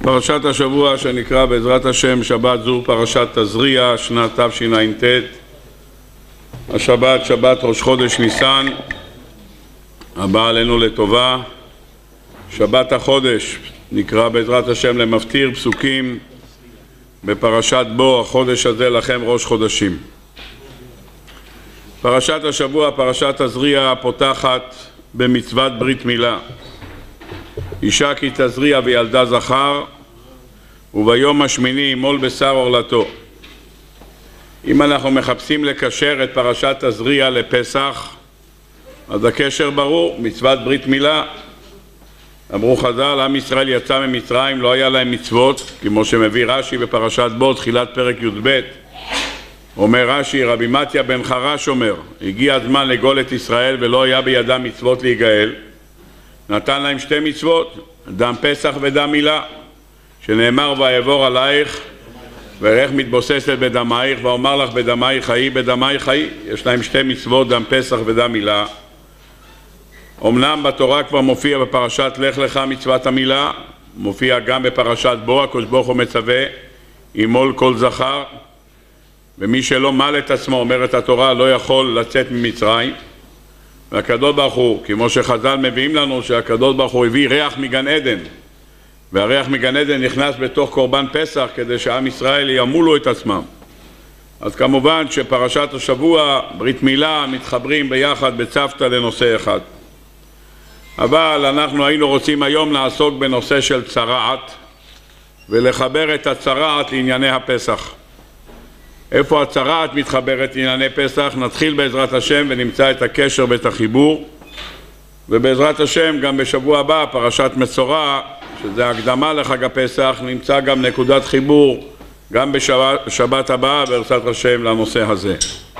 פרשת השבוע שנקרא בעזרת השם שבת זו פרשת תזריע, שנת תשע"ט. השבת, שבת ראש חודש ניסן, הבא עלינו לטובה. שבת החודש נקרא בעזרת השם למפטיר פסוקים בפרשת בו, החודש הזה לכם ראש חודשים. פרשת השבוע, פרשת תזריע, פותחת במצוות ברית מילה. אישה כי תזריע וילדה זכר, וביום השמיני ימול בשר עורלתו. אם אנחנו מחפשים לקשר את פרשת תזריע לפסח, אז הקשר ברור, מצוות ברית מילה. אמרו חז"ל, עם ישראל יצא ממצרים, לא היה להם מצוות, כמו שמביא רש"י בפרשת בו, תחילת פרק י"ב. אומר רש"י, רבי מתיה בן חרש אומר, הגיע הזמן לגאול את ישראל ולא היה בידם מצוות להיגאל. נתן להם שתי מצוות, דם פסח ודם מילה, שנאמר ויעבור עלייך ואיך מתבוססת בדמייך ואומר לך בדמייך חיי, בדמייך חיי. יש להם שתי מצוות, דם פסח ודם מילה. אמנם בתורה כבר מופיע בפרשת לך לך מצוות המילה, מופיע גם בפרשת בו, הקדוש ברוך הוא מצווה ימול כל זכר, ומי שלא מל את עצמו, אומרת התורה, לא יכול לצאת ממצרים. והקדוש ברוך הוא, כמו שחז"ל מביאים לנו, שהקדוש ברוך הוא הביא ריח מגן עדן, והריח מגן עדן נכנס בתוך קורבן פסח כדי שעם ישראל ימולו את עצמם. אז כמובן שפרשת השבוע, ברית מילה, מתחברים ביחד בצוותא לנושא אחד. אבל אנחנו היינו רוצים היום לעסוק בנושא של צרעת, ולחבר את הצרעת לענייני הפסח. איפה הצרעת מתחברת לענייני פסח? נתחיל בעזרת השם ונמצא את הקשר ואת החיבור, ובעזרת השם גם בשבוע הבא פרשת מצורע, שזה הקדמה לחג הפסח, נמצא גם נקודת חיבור גם בשבת הבאה בעזרת השם לנושא הזה.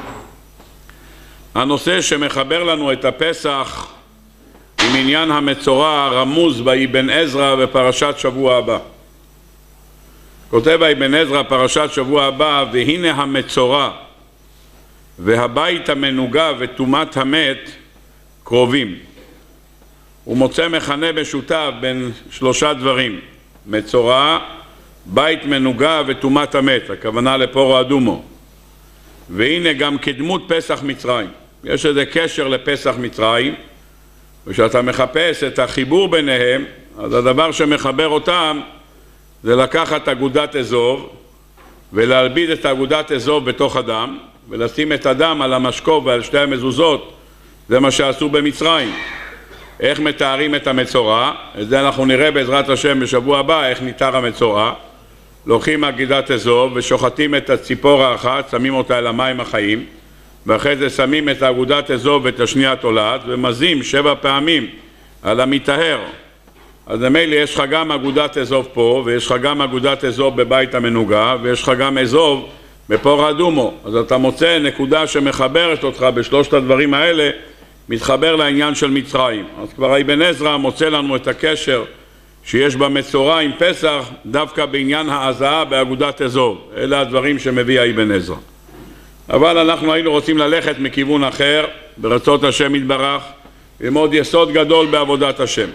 הנושא שמחבר לנו את הפסח עם עניין המצורע רמוז באבן עזרא בפרשת שבוע הבא. כותב אבן עזרא פרשת שבוע הבא, והנה המצורע והבית המנוגה וטומאת המת קרובים. הוא מוצא מכנה משותף בין שלושה דברים: מצורע, בית מנוגה וטומאת המת, הכוונה לפורו אדומו. והנה גם כדמות פסח מצרים, יש איזה קשר לפסח מצרים, וכשאתה מחפש את החיבור ביניהם, אז הדבר שמחבר אותם זה לקחת אגודת אזוב ולהלביד את אגודת אזוב בתוך הדם ולשים את הדם על המשקוף ועל שתי המזוזות. זה מה שעשו במצרים. איך מתארים את המצורע? את זה אנחנו נראה בעזרת השם בשבוע הבא, איך ניתר המצורע. לוקחים אגודת אזוב ושוחטים את הציפור האחת, שמים אותה על המים החיים, ואחרי זה שמים את אגודת אזוב ואת השנייה תולעת ומזים 7 פעמים על המטהר. אז ממילא יש לך גם אגודת אזוב פה, ויש לך גם אגודת אזוב בבית המנוגה, ויש לך גם אזוב בפור אדומו. אז אתה מוצא נקודה שמחברת אותך בשלושת הדברים האלה, מתחבר לעניין של מצרים. אז כבר אבן עזרא מוצא לנו את הקשר שיש במצורע עם פסח, דווקא בעניין ההזעה באגודת אזוב. אלה הדברים שמביא אבן עזרא. אבל אנחנו היינו רוצים ללכת מכיוון אחר, ברצות השם יתברך, עם עוד יסוד גדול בעבודת השם.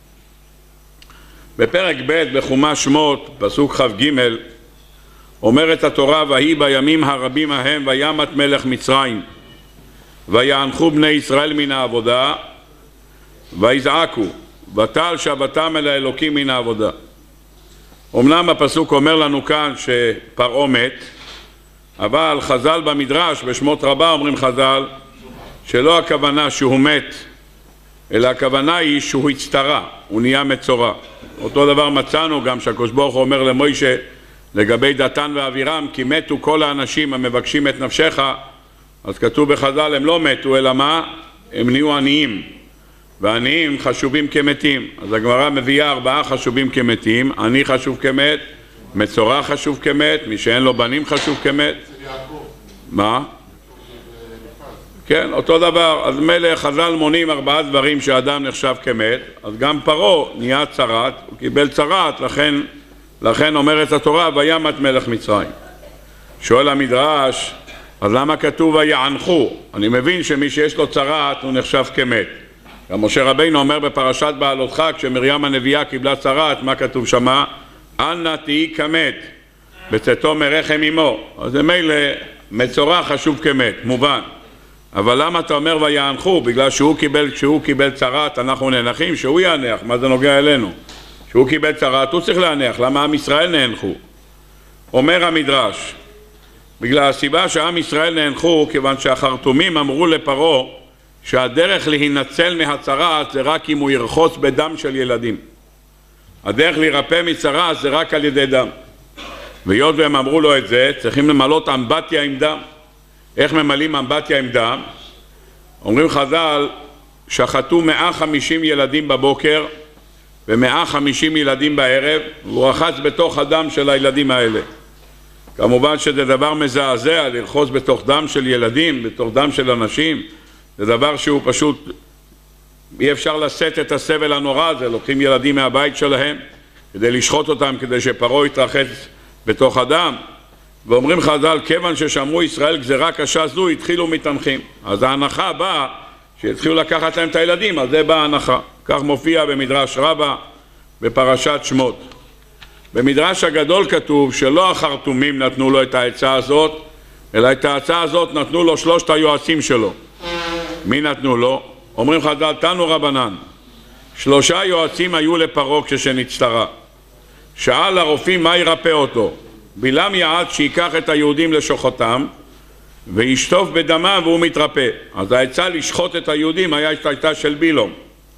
בפרק ב' בחומש שמות, פסוק כ"ג, אומרת התורה, ויהי בימים הרבים ההם וימת מלך מצרים, ויענחו בני ישראל מן העבודה, ויזעקו, ותעל שבתם אל האלוקים מן העבודה. אמנם הפסוק אומר לנו כאן שפרעה מת, אבל חז"ל במדרש, בשמות רבה אומרים חז"ל, שלא הכוונה שהוא מת, אלא הכוונה היא שהוא הצטרע, הוא נהיה מצורע. אותו דבר מצאנו גם שהקדוש ברוך הוא אומר למוישה לגבי דתן ואבירם, כי מתו כל האנשים המבקשים את נפשך. אז כתוב בחז"ל, הם לא מתו אלא מה? הם נהיו עניים, ועניים חשובים כמתים. אז הגמרא מביאה 4 חשובים כמתים: עני חשוב כמת, מצורע חשוב כמת, מי שאין לו בנים חשוב כמת. מה? כן, אותו דבר. אז מלך חז"ל מונים 4 דברים שאדם נחשב כמת. אז גם פרעה נהיה צרעת, הוא קיבל צרעת, לכן אומרת התורה וימת מלך מצרים. שואל המדרש, אז למה כתוב ויענחו? אני מבין שמי שיש לו צרעת הוא נחשב כמת. גם משה רבינו אומר בפרשת בעלותך, כשמרים הנביאה קיבלה צרעת, מה כתוב שמה? אנא תהי כמת בצאתו מרחם אמו. אז זה מילא מצורע חשוב כמת, מובן. אבל למה אתה אומר ויענחו? בגלל כשהוא קיבל צרת אנחנו נאנחים, שהוא יענח, מה זה נוגע אלינו? כשהוא קיבל צרת הוא צריך להניח, למה עם ישראל נאנחו? אומר המדרש, בגלל הסיבה שעם ישראל נאנחו, כיוון שהחרטומים אמרו לפרעה שהדרך להינצל מהצרת זה רק אם הוא ירחוץ בדם של ילדים. הדרך להירפא מצרת זה רק על ידי דם. והיות והם אמרו לו את זה, צריכים למלות אמבטיה עם דם. איך ממלאים אמבטיה עם דם? אומרים חז"ל, שחטו 150 ילדים בבוקר ו150 ילדים בערב, והוא רחץ בתוך הדם של הילדים האלה. כמובן שזה דבר מזעזע, לרחוץ בתוך דם של ילדים, בתוך דם של אנשים, זה דבר שהוא פשוט, אי אפשר לשאת את הסבל הנורא הזה. לוקחים ילדים מהבית שלהם כדי לשחוט אותם, כדי שפרעה יתרחץ בתוך הדם. ואומרים חז"ל, כיוון ששמעו ישראל גזירה קשה זו, התחילו מתאנחים. אז ההנחה באה שהתחילו לקחת להם את הילדים, אז זה באה ההנחה. כך מופיע במדרש רבה בפרשת שמות. במדרש הגדול כתוב שלא החרטומים נתנו לו את העצה הזאת, אלא את ההצעה הזאת נתנו לו 3 היועצים שלו. מי נתנו לו? אומרים חז"ל, תנו רבנן, 3 יועצים היו לפרעה כשנצטרה. שאל הרופאים מה ירפא אותו. בלעם יעץ שיקח את היהודים לשוחותם וישטוף בדמם והוא מתרפא. אז העצה לשחוט את היהודים הייתה של בלעם.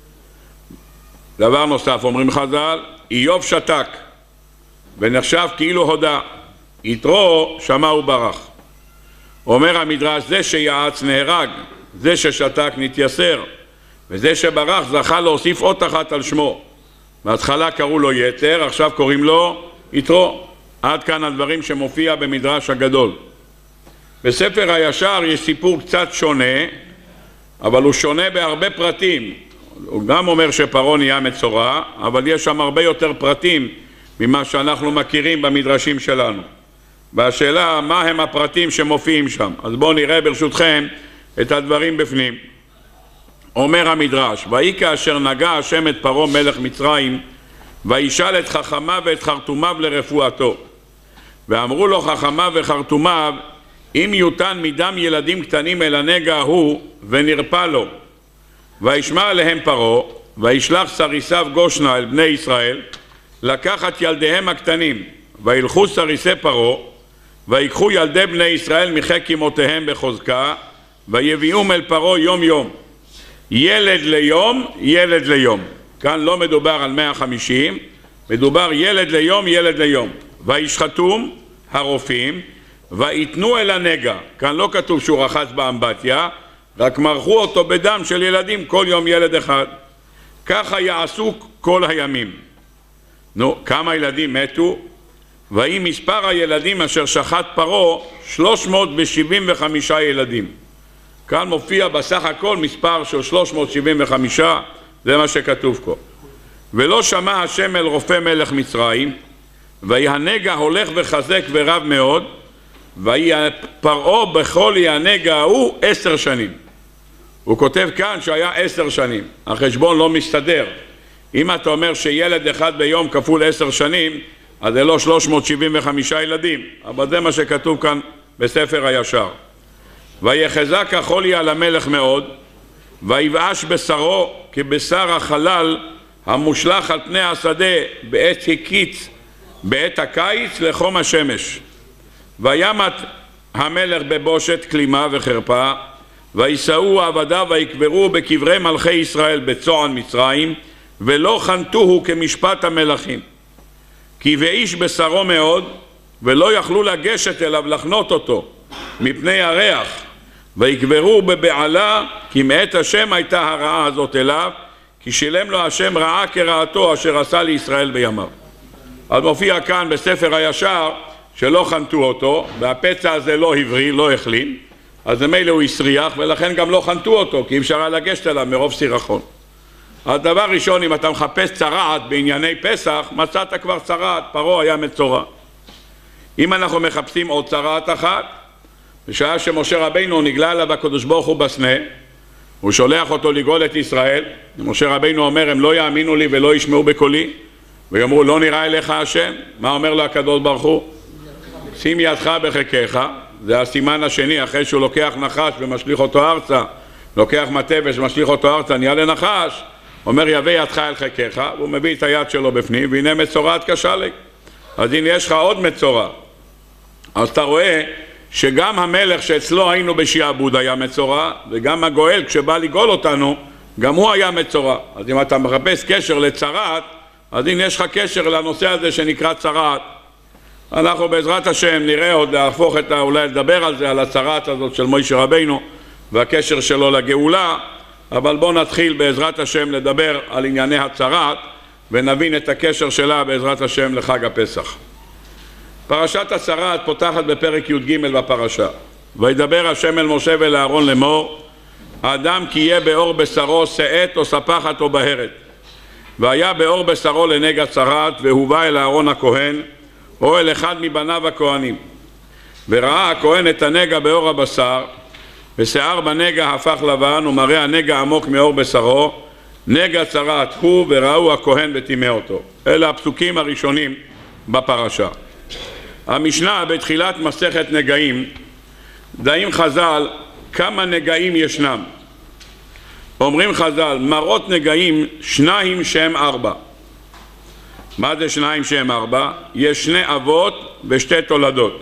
דבר נוסף, אומרים חז"ל, איוב שתק ונחשב כאילו הודה, יתרו שמע וברח. אומר המדרש, זה שיעץ נהרג, זה ששתק נתייסר, וזה שברח זכה להוסיף אות אחת על שמו. בהתחלה קראו לו יתר, עכשיו קוראים לו יתרו. עד כאן הדברים שמופיע במדרש הגדול. בספר הישר יש סיפור קצת שונה, אבל הוא שונה בהרבה פרטים. הוא גם אומר שפרעה נהיה מצורע, אבל יש שם הרבה יותר פרטים ממה שאנחנו מכירים במדרשים שלנו. והשאלה, מה הם הפרטים שמופיעים שם? אז בואו נראה ברשותכם את הדברים בפנים. אומר המדרש, ויהי כאשר נגע השם את פרעה מלך מצרים, וישאל את חכמיו ואת חרטומיו לרפואתו. ואמרו לו חכמיו וחרטומיו, אם יותן מדם ילדים קטנים אל הנגע ההוא, ונרפא לו. וישמע עליהם פרעה, וישלח סריסיו גושנה אל בני ישראל, לקחת ילדיהם הקטנים, וילכו סריסי פרעה, ויקחו ילדי בני ישראל מחק אמותיהם בחוזקה, ויביאום אל פרעה יום יום. ילד ליום, ילד ליום. כאן לא מדובר על 150, מדובר ילד ליום, ילד ליום. וישחטום הרופאים, ויתנו אל הנגע. כאן לא כתוב שהוא רחץ באמבטיה, רק מרחו אותו בדם של ילדים, כל יום ילד אחד. ככה יעשו כל הימים. נו, כמה ילדים מתו? ויהי מספר הילדים אשר שחט פרעה 375 ילדים. כאן מופיע בסך הכל מספר של 375, זה מה שכתוב פה. ולא שמע השם אל רופא מלך מצרים, והנגע הולך וחזק ורב מאוד, פרעה בכל הנגע ההוא 10 שנים. הוא כותב כאן שהיה 10 שנים. החשבון לא מסתדר. אם אתה אומר שילד אחד ביום כפול 10 שנים, אז זה לא 375 ילדים, אבל זה מה שכתוב כאן בספר הישר. ויחזק החולי על המלך מאוד, ויבאש בשרו כבשר החלל המושלך על פני השדה בעת הקיץ, בעת הקיץ לחום השמש. וימת המלך בבושת כלימה וחרפה, ויסעו עבדיו ויקברו בקברי מלכי ישראל בצוען מצרים, ולא חנתוהו כמשפט המלכים. כי ואיש בשרו מאוד, ולא יכלו לגשת אליו לחנות אותו מפני הריח, ויקברו בבעלה, כי מאת השם הייתה הרעה הזאת אליו, כי שילם לו השם רעה כרעתו אשר עשה לישראל בימיו. אז מופיע כאן בספר הישר שלא חנתו אותו, והפצע הזה לא הבריא, לא החלים, אז מילא הוא יסריח, ולכן גם לא חנתו אותו, כי אי אפשר היה לגשת אליו מרוב סירחון. הדבר ראשון, אם אתה מחפש צרעת בענייני פסח, מצאת כבר צרעת, פרעה היה מצורע. אם אנחנו מחפשים עוד צרעת אחת, בשעה שמשה רבינו נגלה עליו הקדוש ברוך הוא בסנה, הוא שולח אותו לגאול את ישראל, משה רבינו אומר, הם לא יאמינו לי ולא ישמעו בקולי, ויאמרו לא נראה אליך השם. מה אומר לו הקדוש ברוך הוא? שים ידך בחיקך. זה הסימן השני, אחרי שהוא לוקח נחש ומשליך אותו ארצה, לוקח מטבש ומשליך אותו ארצה, נהיה לנחש, אומר יבא ידך אל חיקך, והוא מביא את היד שלו בפנים, והנה מצורעת כשלג. אז הנה יש לך עוד מצורע. אז אתה רואה שגם המלך שאצלו היינו בשיעבוד היה מצורע, וגם הגואל כשבא לגאול אותנו, גם הוא היה מצורע. אז אם אתה מחפש קשר לצרעת, אז הנה יש לך קשר לנושא הזה שנקרא צרעת. אנחנו בעזרת השם נראה עוד להפוך אולי לדבר על זה, על הצרעת הזאת של מוישה רבינו והקשר שלו לגאולה, אבל בואו נתחיל בעזרת השם לדבר על ענייני הצרעת ונבין את הקשר שלה בעזרת השם לחג הפסח. פרשת הצרעת פותחת בפרק י"ג בפרשה. וידבר השם אל משה ואל אהרון לאמור, האדם כי יהיה באור בשרו שאת או ספחת או בהרת. והיה באור בשרו לנגע צרעת, והובא אל אהרון הכהן או אל אחד מבניו הכהנים. וראה הכהן את הנגע באור הבשר, ושיער בנגע הפך לבן, ומראה הנגע עמוק מאור בשרו, נגע צרעת הוא, וראו הכהן וטימא אותו. אלה הפסוקים הראשונים בפרשה. המשנה בתחילת מסכת נגעים, דעים חז"ל כמה נגעים ישנם. אומרים חז"ל, מראות נגעים שניים שהם 4. מה זה שניים שהם 4? יש 2 אבות ו2 תולדות.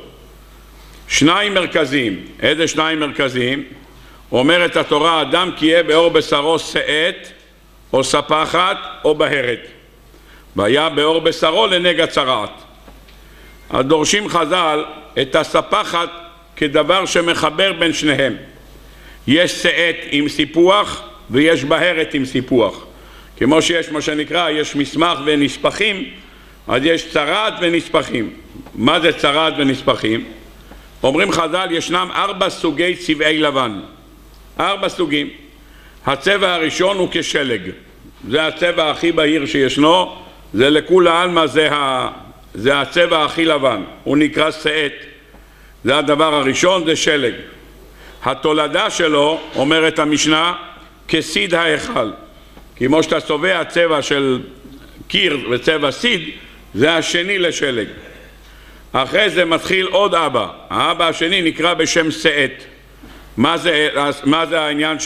2 מרכזיים. איזה 2 מרכזיים? אומרת התורה, אדם כי יהיה באור בשרו שאת או ספחת או בהרת. והיה באור בשרו לנגע צרעת. הדורשים חז"ל את הספחת כדבר שמחבר בין שניהם. יש שאת עם סיפוח ויש בהרת עם סיפוח. כמו שיש מה שנקרא, יש מסמך ונספחים, אז יש צרעת ונספחים. מה זה צרעת ונספחים? אומרים חז"ל, ישנם 4 סוגי צבעי לבן. 4 סוגים. הצבע הראשון הוא כשלג. זה הצבע הכי בהיר שישנו, זה לכולי עלמא, זה הצבע הכי לבן. הוא נקרא שאת. זה הדבר הראשון, זה שלג. התולדה שלו, אומרת המשנה, כסיד ההיכל. כמו שאתה צובע צבע של קיר וצבע סיד, זה השני לשלג. אחרי זה מתחיל עוד אבא. האבא השני נקרא בשם שאת. מה זה העניין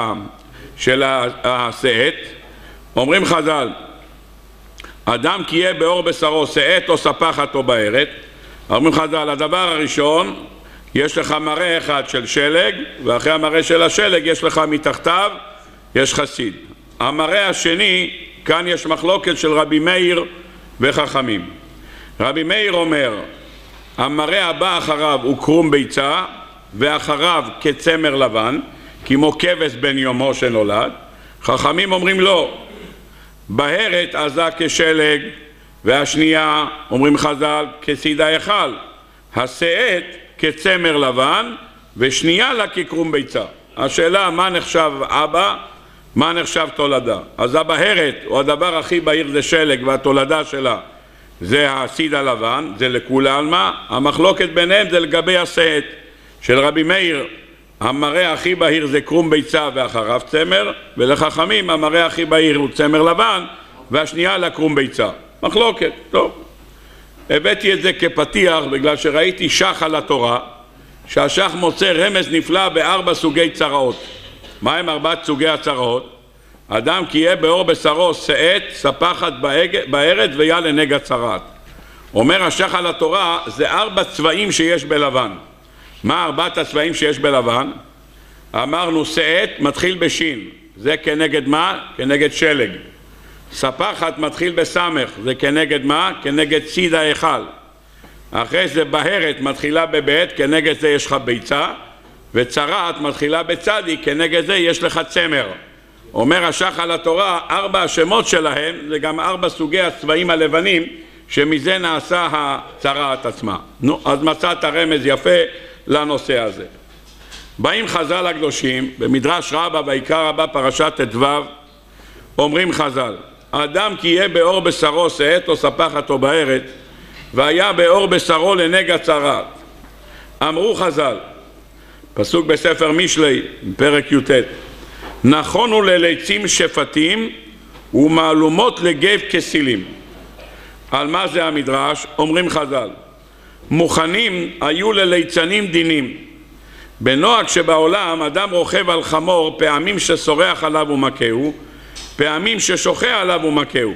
של השאת? אומרים חז"ל, אדם כי יהיה באור בשרו שאת או ספחת או בהרת. אומרים חז"ל, הדבר הראשון, יש לך מראה אחד של שלג, ואחרי המראה של השלג יש לך מתחתיו, יש חסיד. המראה השני, כאן יש מחלוקת של רבי מאיר וחכמים. רבי מאיר אומר, המראה הבא אחריו הוא קרום ביצה, ואחריו כצמר לבן, כמו כבש בן יומו שנולד. חכמים אומרים לא, בהרת עזה כשלג, והשנייה, אומרים חז"ל, כסיד ההיכל. השאת כצמר לבן, ושנייה לה כקרום ביצה. השאלה, מה נחשב אבא? מה נחשב תולדה? אז הבהרת, או הדבר הכי בהיר זה שלג, והתולדה שלה זה הסיד הלבן, זה לכולי עלמא. המחלוקת ביניהם זה לגבי השאת. של רבי מאיר, המראה הכי בהיר זה קרום ביצה ואחריו צמר, ולחכמים המראה הכי בהיר הוא צמר לבן, והשנייה לקרום ביצה. מחלוקת, טוב. הבאתי את זה כפתיח בגלל שראיתי שח על התורה, שהשח מוצא רמז נפלא ב4 סוגי צרעות. מה הם 4 סוגי הצרעות? אדם כי יהיה באור בשרו שאת, ספחת בהרת ויה לנגע צרעת. אומר השח על התורה, זה 4 צבעים שיש בלבן. מה 4 הצבעים שיש בלבן? אמרנו שאת מתחיל בשין, זה כנגד מה? כנגד שלג. ספחת מתחיל בסמך, זה כנגד מה? כנגד סיד ההיכל. אחרי זה בהרת מתחילה בבית, כנגד זה יש לך ביצה, וצרעת מתחילה בצדי, כנגד זה יש לך צמר. אומר השח על התורה, 4 השמות שלהם זה גם 4 סוגי הצבעים הלבנים, שמזה נעשה הצרעת עצמה. נו, אז מצאת רמז יפה לנושא הזה. באים חז"ל הקדושים, במדרש רבה בעיקר רבה פרשת ט"ו, אומרים חז"ל, האדם כי יהיה באור בשרו שאת או ספחת או בהרת, והיה באור בשרו לנגע צרעת. אמרו חז"ל, פסוק בספר משלי, פרק י"ט, נכונו לליצים שפטים ומעלומות לגב כסילים. על מה זה המדרש? אומרים חז"ל, מוכנים היו לליצנים דינים. בנוהג שבעולם אדם רוכב על חמור, פעמים ששורח עליו ומכהו, פעמים ששוכח עליו ומכהו.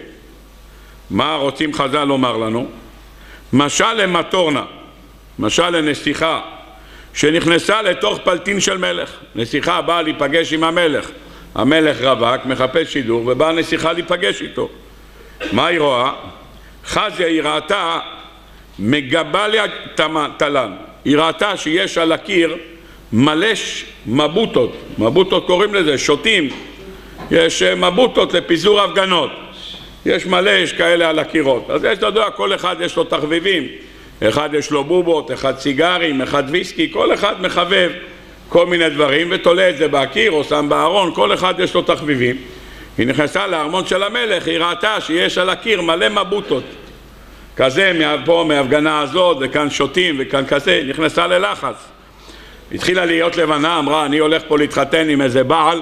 מה רוצים חז"ל לומר לנו? משל למטורנה, משל לנסיכה שנכנסה לתוך פלטין של מלך. נסיכה באה להיפגש עם המלך, המלך רווק, מחפש שידור, ובאה נסיכה להיפגש איתו. מה היא רואה? חזיה, היא ראתה מגבליה תלן, היא ראתה שיש על הקיר מלא מבוטות, מבוטות קוראים לזה, שוטים, יש מבוטות לפיזור הפגנות, יש מלא כאלה על הקירות. אז יש לדוע, כל אחד יש לו תחביבים, אחד יש לו בובות, אחד סיגרים, אחד ויסקי, כל אחד מחבב כל מיני דברים ותולה את זה בהקיר או שם בארון, כל אחד יש לו תחביבים. היא נכנסה לארמון של המלך, היא ראתה שיש על הקיר מלא מבוטות כזה, פה מהפגנה הזאת וכאן שוטים וכאן כזה, נכנסה ללחץ, התחילה להיות לבנה, אמרה אני הולך פה להתחתן עם איזה בעל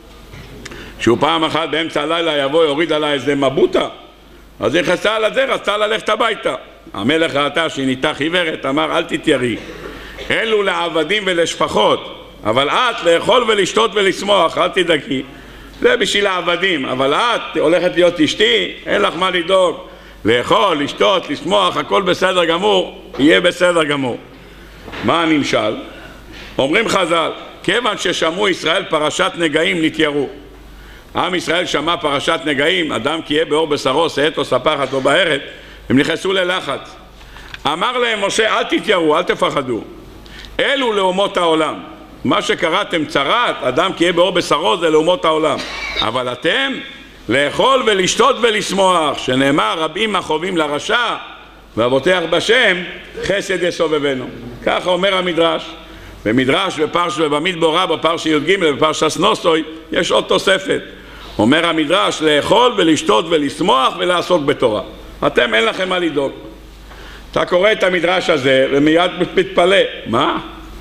שהוא פעם אחת באמצע הלילה יבוא יוריד עליי איזה מבוטה. אז היא נכנסה על זה, רצתה ללכת הביתה. המלך ראתה שהיא ניתח עיוורת, אמר אל תתיירי, אלו לעבדים ולשפחות, אבל את לאכול ולשתות ולשמוח, אל תדאגי, זה בשביל העבדים, אבל את הולכת להיות אשתי, אין לך מה לדאוג, לאכול, לשתות, לשמוח, הכל בסדר גמור, יהיה בסדר גמור. מה הנמשל? אומרים חז"ל, כיוון ששמעו ישראל פרשת נגעים נתיירו. עם ישראל שמע פרשת נגעים, אדם כי יהיה באור בשרו, שאת או ספחת או בערת, הם נכנסו ללחץ. אמר להם משה, אל תתיירו, אל תפחדו, אלו לאומות העולם. מה שקראתם צרת, אדם כי יהיה באור בשרו, זה לאומות העולם. אבל אתם לאכול ולשתות ולשמוח, שנאמר רבים החובים לרשע והבוטח בשם חסד יסובבנו. ככה אומר המדרש. במדרש בפרש ובמדבר רבה, בפרש י"ג ובפרשת נוסוי, יש עוד תוספת. אומר המדרש לאכול ולשתות ולשמוח ולעסוק בתורה. אתם אין לכם מה לדאוג. אתה קורא את המדרש הזה ומיד מתפלא, מה?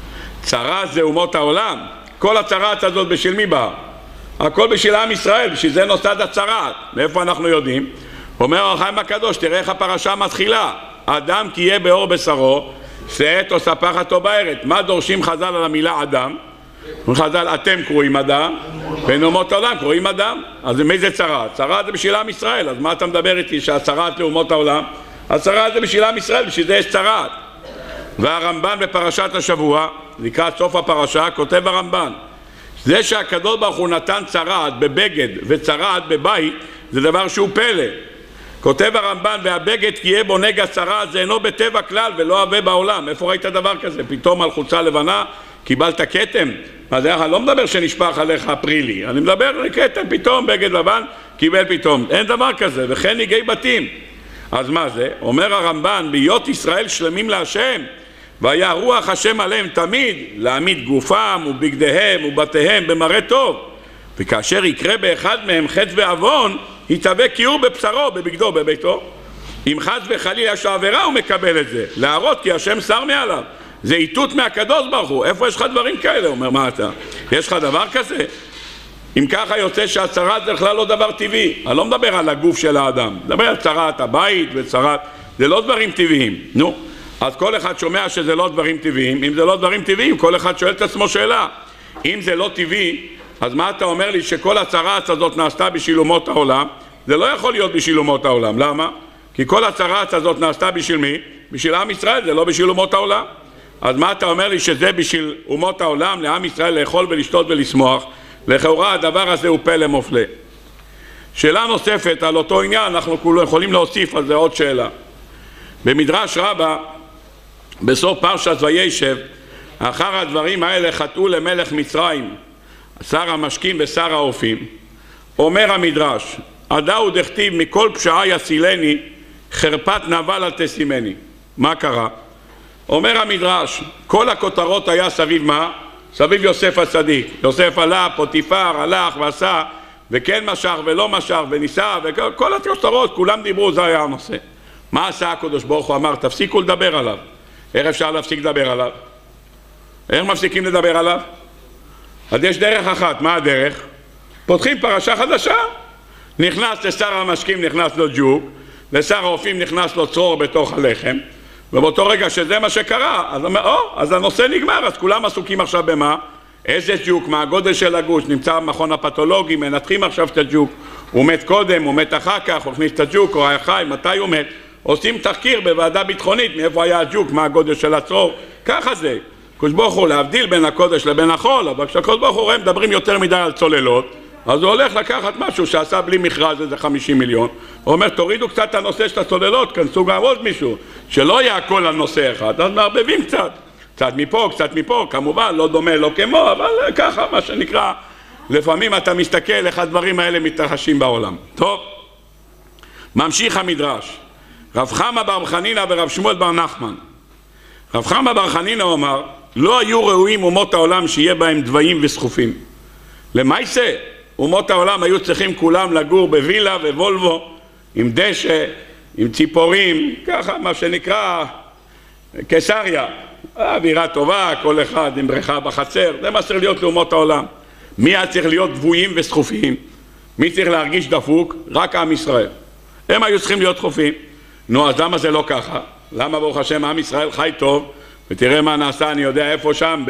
צרת זה אומות העולם? כל הצרת הזאת בשביל מי באה? הכל בשביל עם ישראל, בשביל זה נוסד הצרת. מאיפה אנחנו יודעים? אומר אור החיים הקדוש, תראה איך הפרשה מתחילה, אדם כי יהיה באור בשרו, שאת או ספחת או בערת. מה דורשים חז"ל על המילה אדם? חז"ל, אתם קרואים אדם, בין אומות העולם קרואים אדם. אז מי זה צרת? צרת זה בשביל עם ישראל, אז מה אתה מדבר איתי שהצרת לאומות העולם? הצרת זה בשביל עם ישראל, בשביל זה יש צרת. והרמב"ן בפרשת השבוע, לקראת סוף הפרשה, כותב הרמב"ן, זה שהקדוש ברוך הוא נתן צרת בבגד וצרת בבית, זה דבר שהוא פלא. כותב הרמב"ן, והבגד כי יהיה בו נגע צרת, זה אינו בטבע כלל ולא הווה בעולם. איפה ראית דבר כזה? פתאום על חולצה לבנה קיבלת כתם? מה זה? אני לא מדבר שנשפך עליך אפרילי, אני מדבר על כתם, פתאום בגד לבן קיבל פתאום. אין דבר כזה, וכן ניגי בתים. אז מה זה? אומר הרמב"ן, להיות ישראל שלמים להשם, והיה רוח השם עליהם תמיד, להעמיד גופם ובגדיהם ובתיהם במראה טוב, וכאשר יקרה באחד מהם חטא ועוון, יתהווה כיעור בבשרו, בבגדו, בביתו. אם חס וחלילה יש לו עבירה הוא מקבל את זה, להראות כי השם שר מעליו. זה איתות מהקדוש ברוך הוא. איפה יש לך דברים כאלה? אומר, מה אתה? יש לך דבר כזה? אם ככה יוצא שהצרת זה בכלל לא דבר טבעי. אני לא מדבר על הגוף של האדם, מדבר על צרת הבית וצרת, זה לא דברים טבעיים. נו, אז כל אחד שומע שזה לא דברים טבעיים. אם זה לא דברים טבעיים, כל אחד שואל את עצמו שאלה. אם זה לא טבעי, אז מה אתה אומר לי שכל הצרת הזאת נעשתה בשביל אומות העולם? זה לא יכול להיות בשביל אומות העולם. למה? כי כל הצרת הזאת נעשתה בשביל מי? בשביל עם ישראל, זה לא בשביל אומות העולם. אז מה אתה אומר לי שזה בשביל אומות העולם, לעם ישראל לאכול ולשתות ולשמוח? לכאורה הדבר הזה הוא פלא מופלא. שאלה נוספת על אותו עניין, אנחנו יכולים להוסיף על זה עוד שאלה. במדרש רבה, בסוף פרשת וישב, אחר הדברים האלה חטאו למלך מצרים, שר המשקים ושר האופים. אומר המדרש, הדאו דכתיב מכל פשעה יסילני, חרפת נבל אל תשימני. מה קרה? אומר המדרש, כל הכותרות היה סביב מה? סביב יוסף הצדיק. יוסף עלה, פוטיפר הלך ועשה, וכן משך ולא משך וניסה, וכל הכותרות, כולם דיברו, זה היה הנושא. מה עשה הקדוש ברוך הוא? אמר, תפסיקו לדבר עליו. איך אפשר להפסיק לדבר עליו? איך מפסיקים לדבר עליו? אז יש דרך אחת. מה הדרך? פותחים פרשה חדשה. נכנס לשר המשקים, נכנס לו ג'וק, לשר האופים נכנס לו צרור בתוך הלחם, ובאותו רגע שזה מה שקרה, אז אומר, אז הנושא נגמר, אז כולם עסוקים עכשיו במה? איזה ג'וק, מה הגודל של הגוש, נמצא במכון הפתולוגי, מנתחים עכשיו את הג'וק, הוא מת קודם, הוא מת אחר כך, הוא הכניס את הג'וק, הוא היה חי, מתי הוא מת? עושים תחקיר בוועדה ביטחונית, מאיפה היה הג'וק, מה הגודל של הצרור, ככה זה. הקדוש ברוך הוא להבדיל בין הקודש לבין החול, אבל כשהקדוש ברוך הוא רואה מדברים יותר מדי על צוללות, אז הוא הולך לקחת משהו שעשה בלי מכרז איזה 50 מיליון, הוא אומר תורידו קצת את הנושא של הצוללות, כנסו גם עוד מישהו, שלא יהיה הכל על נושא אחד, אז מערבבים קצת מפה, קצת מפה, כמובן לא דומה, לא כמו, אבל ככה מה שנקרא, לפעמים אתה מסתכל איך הדברים האלה מתרחשים בעולם. טוב, ממשיך המדרש, רב חמא בר חנינא ורב שמואל בר נחמן. רב חמא בר חנינא אומר, לא היו ראויים אומות העולם שיהיה בהם דוויים וסחופים. למעשה, אומות העולם היו צריכים כולם לגור בווילה ווולבו, עם דשא, עם ציפורים, ככה מה שנקרא קיסריה. אווירה טובה, כל אחד עם בריכה בחצר, זה מה צריך להיות לאומות העולם. מי היה צריך להיות דוויים וסחופים? מי צריך להרגיש דפוק? רק עם ישראל. הם היו צריכים להיות דחופים. נו, אז למה זה לא ככה? למה ברוך השם עם ישראל חי טוב? ותראה מה נעשה, אני יודע איפה שם,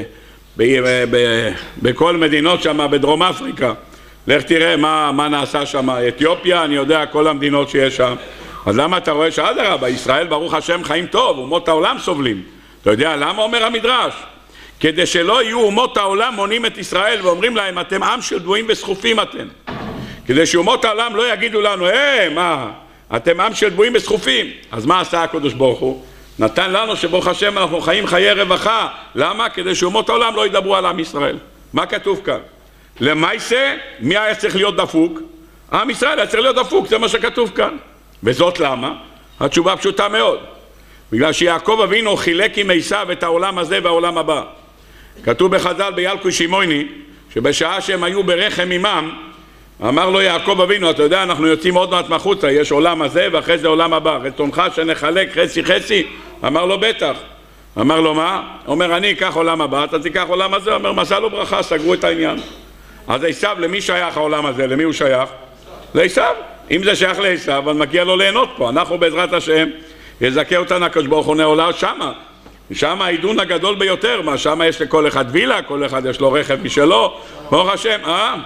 בכל מדינות שם, בדרום אפריקה. לך תראה מה נעשה שם, אתיופיה, אני יודע, כל המדינות שיש שם. אז למה אתה רואה שאדרבה, ישראל ברוך השם חיים טוב, אומות העולם סובלים. אתה יודע למה אומר המדרש? כדי שלא יהיו אומות העולם מונים את ישראל ואומרים להם אתם עם של דוויים וסחופים אתם. כדי שאומות העולם לא יגידו לנו מה, אתם עם של דוויים וסחופים. אז מה עשה הקדוש ברוך הוא? נתן לנו שברוך השם אנחנו חיים חיי רווחה. למה? כדי שאומות העולם לא ידברו על עם ישראל. מה כתוב כאן? למעשה, מי היה צריך להיות דפוק? עם ישראל היה צריך להיות דפוק, זה מה שכתוב כאן. וזאת למה? התשובה פשוטה מאוד. בגלל שיעקב אבינו חילק עם עשיו את העולם הזה והעולם הבא. כתוב בחז"ל בילקוט שמעוני, שבשעה שהם היו ברחם עמם, אמר לו יעקב אבינו, אתה יודע, אנחנו יוצאים עוד מעט מחוצה, יש עולם הזה ואחרי זה עולם הבא, רצונך שנחלק חצי חצי? אמר לו בטח. אמר לו מה? אומר אני אקח עולם הבא, אתה תיקח עולם הזה? אומר מזל וברכה, סגרו את העניין. אז עשיו, למי שייך העולם הזה? למי הוא שייך? לעשיו. אם זה שייך לעשיו, אז מגיע לו ליהנות פה. אנחנו בעזרת השם יזכה אותנו הקדוש ברוך הוא נעולה שמה. שם העידון הגדול ביותר, מה שמה יש לכל אחד וילה, כל אחד יש לו רכב משלו, ברוך השם,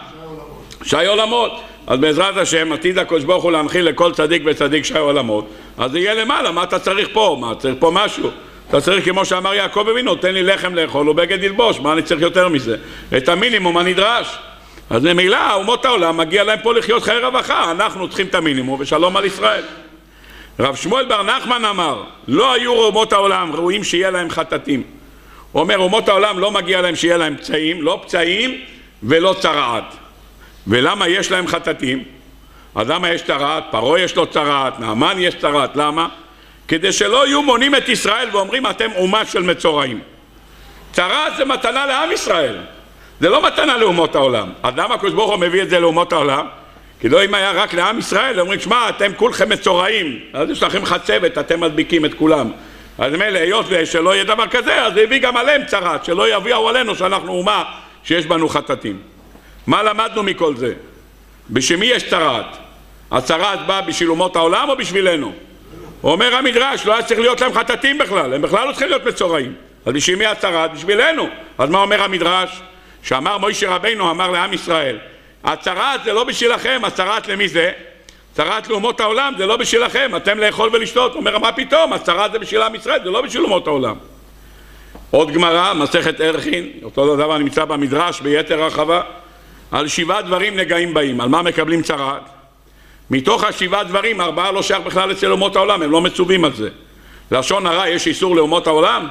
שי עולמות. אז בעזרת השם עתיד הקדוש ברוך הוא להנחיל לכל צדיק וצדיק שי עולמות, אז זה יהיה למעלה. מה אתה צריך פה? מה צריך פה משהו? אתה צריך כמו שאמר יעקב אבינו, תן לי לחם לאכול ובגד ללבוש, מה אני צריך יותר מזה? את המינימום הנדרש. אז ממילא אומות העולם מגיע להם פה לחיות חיי רווחה, אנחנו צריכים את המינימום ושלום על ישראל. רב שמואל בר נחמן אמר, לא היו אומות העולם ראויים שיהיה להם חטטים. הוא אומר, אומות העולם לא מגיע להם שיהיה להם פצעים, לא פצעים ולא צרעת. ולמה יש להם חטטים? אז למה יש צרעת? פרעה יש לו צרעת, נעמן יש צרעת, למה? כדי שלא יהיו מונים את ישראל ואומרים אתם אומה של מצורעים. צרעת זה מתנה לעם ישראל, זה לא מתנה לאומות העולם. אז למה הקדוש ברוך הוא מביא את זה לאומות העולם? כי לא אם היה רק לעם ישראל, אומרים, שמע, אתם כולכם מצורעים, אז יש לכם חצבת, אתם מדביקים את כולם. אז מילא, היות שלא יהיה דבר כזה, אז זה הביא גם עליהם צרת, שלא יביאו עלינו שאנחנו אומה שיש בנו חטטים. מה למדנו מכל זה? בשמי יש צרת? הצרת באה בשביל אומות העולם או בשבילנו? אומר המדרש, לא היה צריך להיות להם חטטים בכלל, הם בכלל לא צריכים להיות מצורעים. אז בשביל מי הצרת? בשבילנו. אז מה אומר המדרש? שאמר מוישה רבינו, אמר לעם ישראל, הצרת זה לא בשבילכם, הצרת למי זה? צרת לאומות העולם, זה לא בשבילכם, אתם לאכול ולשתות. אומר, מה פתאום? הצרת זה בשביל עם ישראל, זה לא בשביל אומות העולם. עוד גמרא, מסכת ערכין, אותו דבר נמצא במדרש ביתר הרחבה, על 7 דברים נגעים באים. על מה מקבלים צרת? מתוך 7 דברים, 4 לא שייך בכלל אצל אומות העולם, הם לא מצווים על זה. לשון הרע, יש איסור לאומות העולם?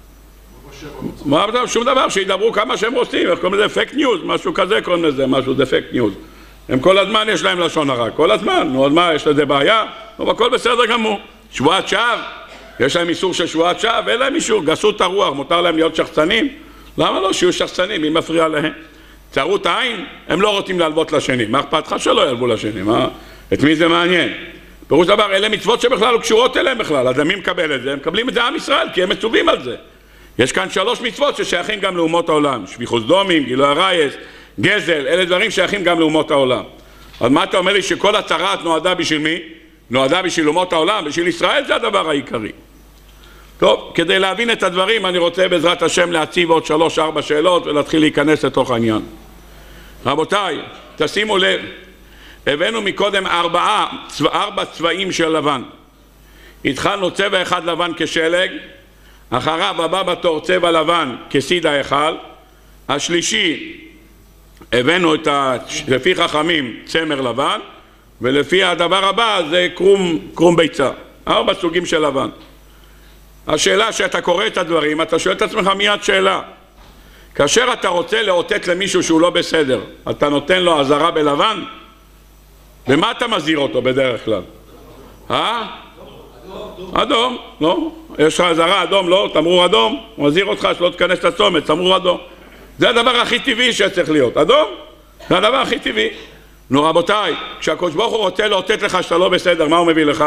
מה, שום דבר, שידברו כמה שהם רוצים, איך קוראים לזה? פייק ניוז, משהו כזה קוראים לזה, משהו זה פייק ניוז. הם כל הזמן יש להם לשון הרע, כל הזמן. נו, אז מה, יש לזה בעיה? אבל הכל בסדר גמור. שבועת שווא, יש להם איסור של שבועת שווא, ואין להם איסור, גסות הרוח, מותר להם להיות שחצנים? למה לא שיהיו שחצנים, מי מפריע להם? צרות העין, הם לא רוצים להלוות לשני. מה אכפת לך שלא ילוו לשני? מה? את מי זה מעניין? פירוש דבר, אלה מצוות שבכלל לא קשורות אליהם בכלל. אז מי מקבל את זה? הם מקבלים את זה עם ישראל, כי הם מצווים על זה. יש כאן 3 מצוות ששייכים גם לאומות העולם. שפיכות דמים, גילוי עריות, גזל, אלה דברים שייכים גם לאומות העולם. אז מה אתה אומר לי שכל הצרת נועדה בשביל מי? נועדה בשביל אומות העולם, בשביל ישראל זה הדבר העיקרי. טוב, כדי להבין את הדברים אני רוצה בעזרת השם להציב עוד 3-4 שאלות ולהתחיל להיכנס לתוך העניין. רבותיי, תשימו לב, הבאנו מקודם 4 צבעים של לבן. התחלנו צבע אחד לבן כשלג, אחריו הבא בתור צבע לבן כסיד ההיכל, השלישי הבאנו לפי חכמים צמר לבן, ולפי הדבר הבא זה קרום ביצה. 4 סוגים של לבן. השאלה שאתה קורא את הדברים, אתה שואל את עצמך מיד שאלה. כאשר אתה רוצה לאותת למישהו שהוא לא בסדר, אתה נותן לו אזהרה בלבן? במה אתה מזהיר אותו בדרך כלל? אדום, לא? יש לך אזהרה אדום, לא? תמרור אדום, הוא מזהיר אותך שלא תכנס לצומת, תמרור אדום. זה הדבר הכי טבעי שצריך להיות. אדום, זה הדבר הכי טבעי. נו רבותיי, כשהקדוש ברוך הוא רוצה לאותת לך שאתה לא בסדר, מה הוא מביא לך?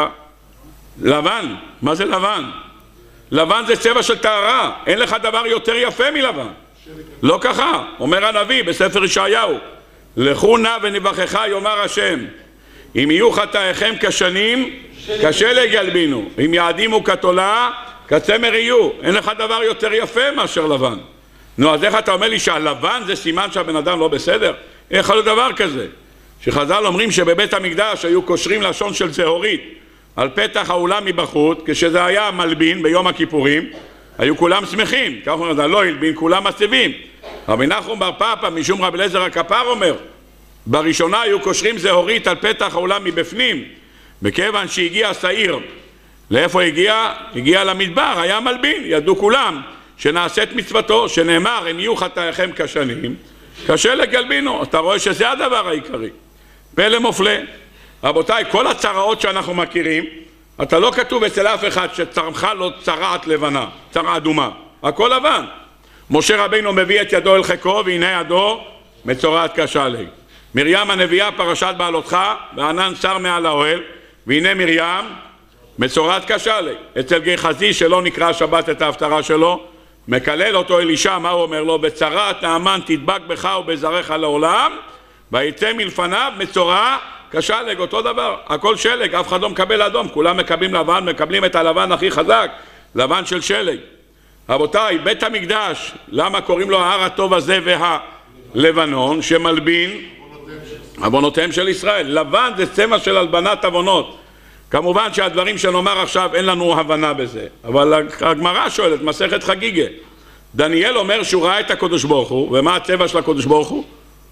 לבן. מה זה לבן? לבן זה צבע של טהרה, אין לך דבר יותר יפה מלבן. לא ככה, אומר הנביא בספר ישעיהו, לכו נא ונבחך יאמר השם, אם יהיו חטאיכם כשנים, כשלג ילבינו, אם יעדימו כתולה, כצמר יהיו. אין לך דבר יותר יפה מאשר לבן. נו, אז איך אתה אומר לי שהלבן זה סימן שהבן אדם לא בסדר? איך יכול דבר כזה? שחז"ל אומרים שבבית המקדש היו קושרים לשון של זהורית על פתח האולם מבחוץ, כשזה היה מלבין ביום הכיפורים, היו כולם שמחים, כך אומרים, לא הלבין, כולם מסבים. רבי נחום בר פפא, משום רבי אליעזר הכפר אומר, בראשונה היו קושרים זהורית על פתח האולם מבפנים, בכיוון שהגיע שעיר. לאיפה הגיע? הגיע למדבר, היה מלבין, ידעו כולם שנעשית מצוותו, שנאמר, אם יהיו חטאיכם כשנים, כשלג ילבינו. אתה רואה שזה הדבר העיקרי. פלא מופלא. רבותיי, כל הצרעות שאנחנו מכירים, אתה לא כתוב אצל אף אחד שצרחה לו צרעת לבנה, צרעה אדומה, הכל לבן. משה רבינו מביא את ידו אל חיקו, והנה ידו מצורעת כשלג. מרים הנביאה פרשת בעלותך, וענן שר מעל האוהל, והנה מרים מצורעת כשלג. אצל גחזי שלא נקרא שבת את ההפטרה שלו, מקלל אותו אלישע, מה הוא אומר לו? בצרת נאמן תדבק בך ובזרעך לעולם, ויצא מלפניו מצורע כשלג. אותו דבר, הכל שלג, אף אחד לא מקבל אדום, כולם מקבלים לבן, מקבלים את הלבן הכי חזק, לבן של שלג. רבותיי, בית המקדש, למה קוראים לו ההר הטוב הזה והלבנון, שמלבין עוונותיהם של ישראל? לבן זה צמא של הלבנת עוונות. כמובן שהדברים שנאמר עכשיו אין לנו הבנה בזה, אבל הגמרא שואלת, מסכת חגיגה, דניאל אומר שהוא ראה את הקדוש ברוך הוא, ומה הצבע של הקדוש ברוך הוא?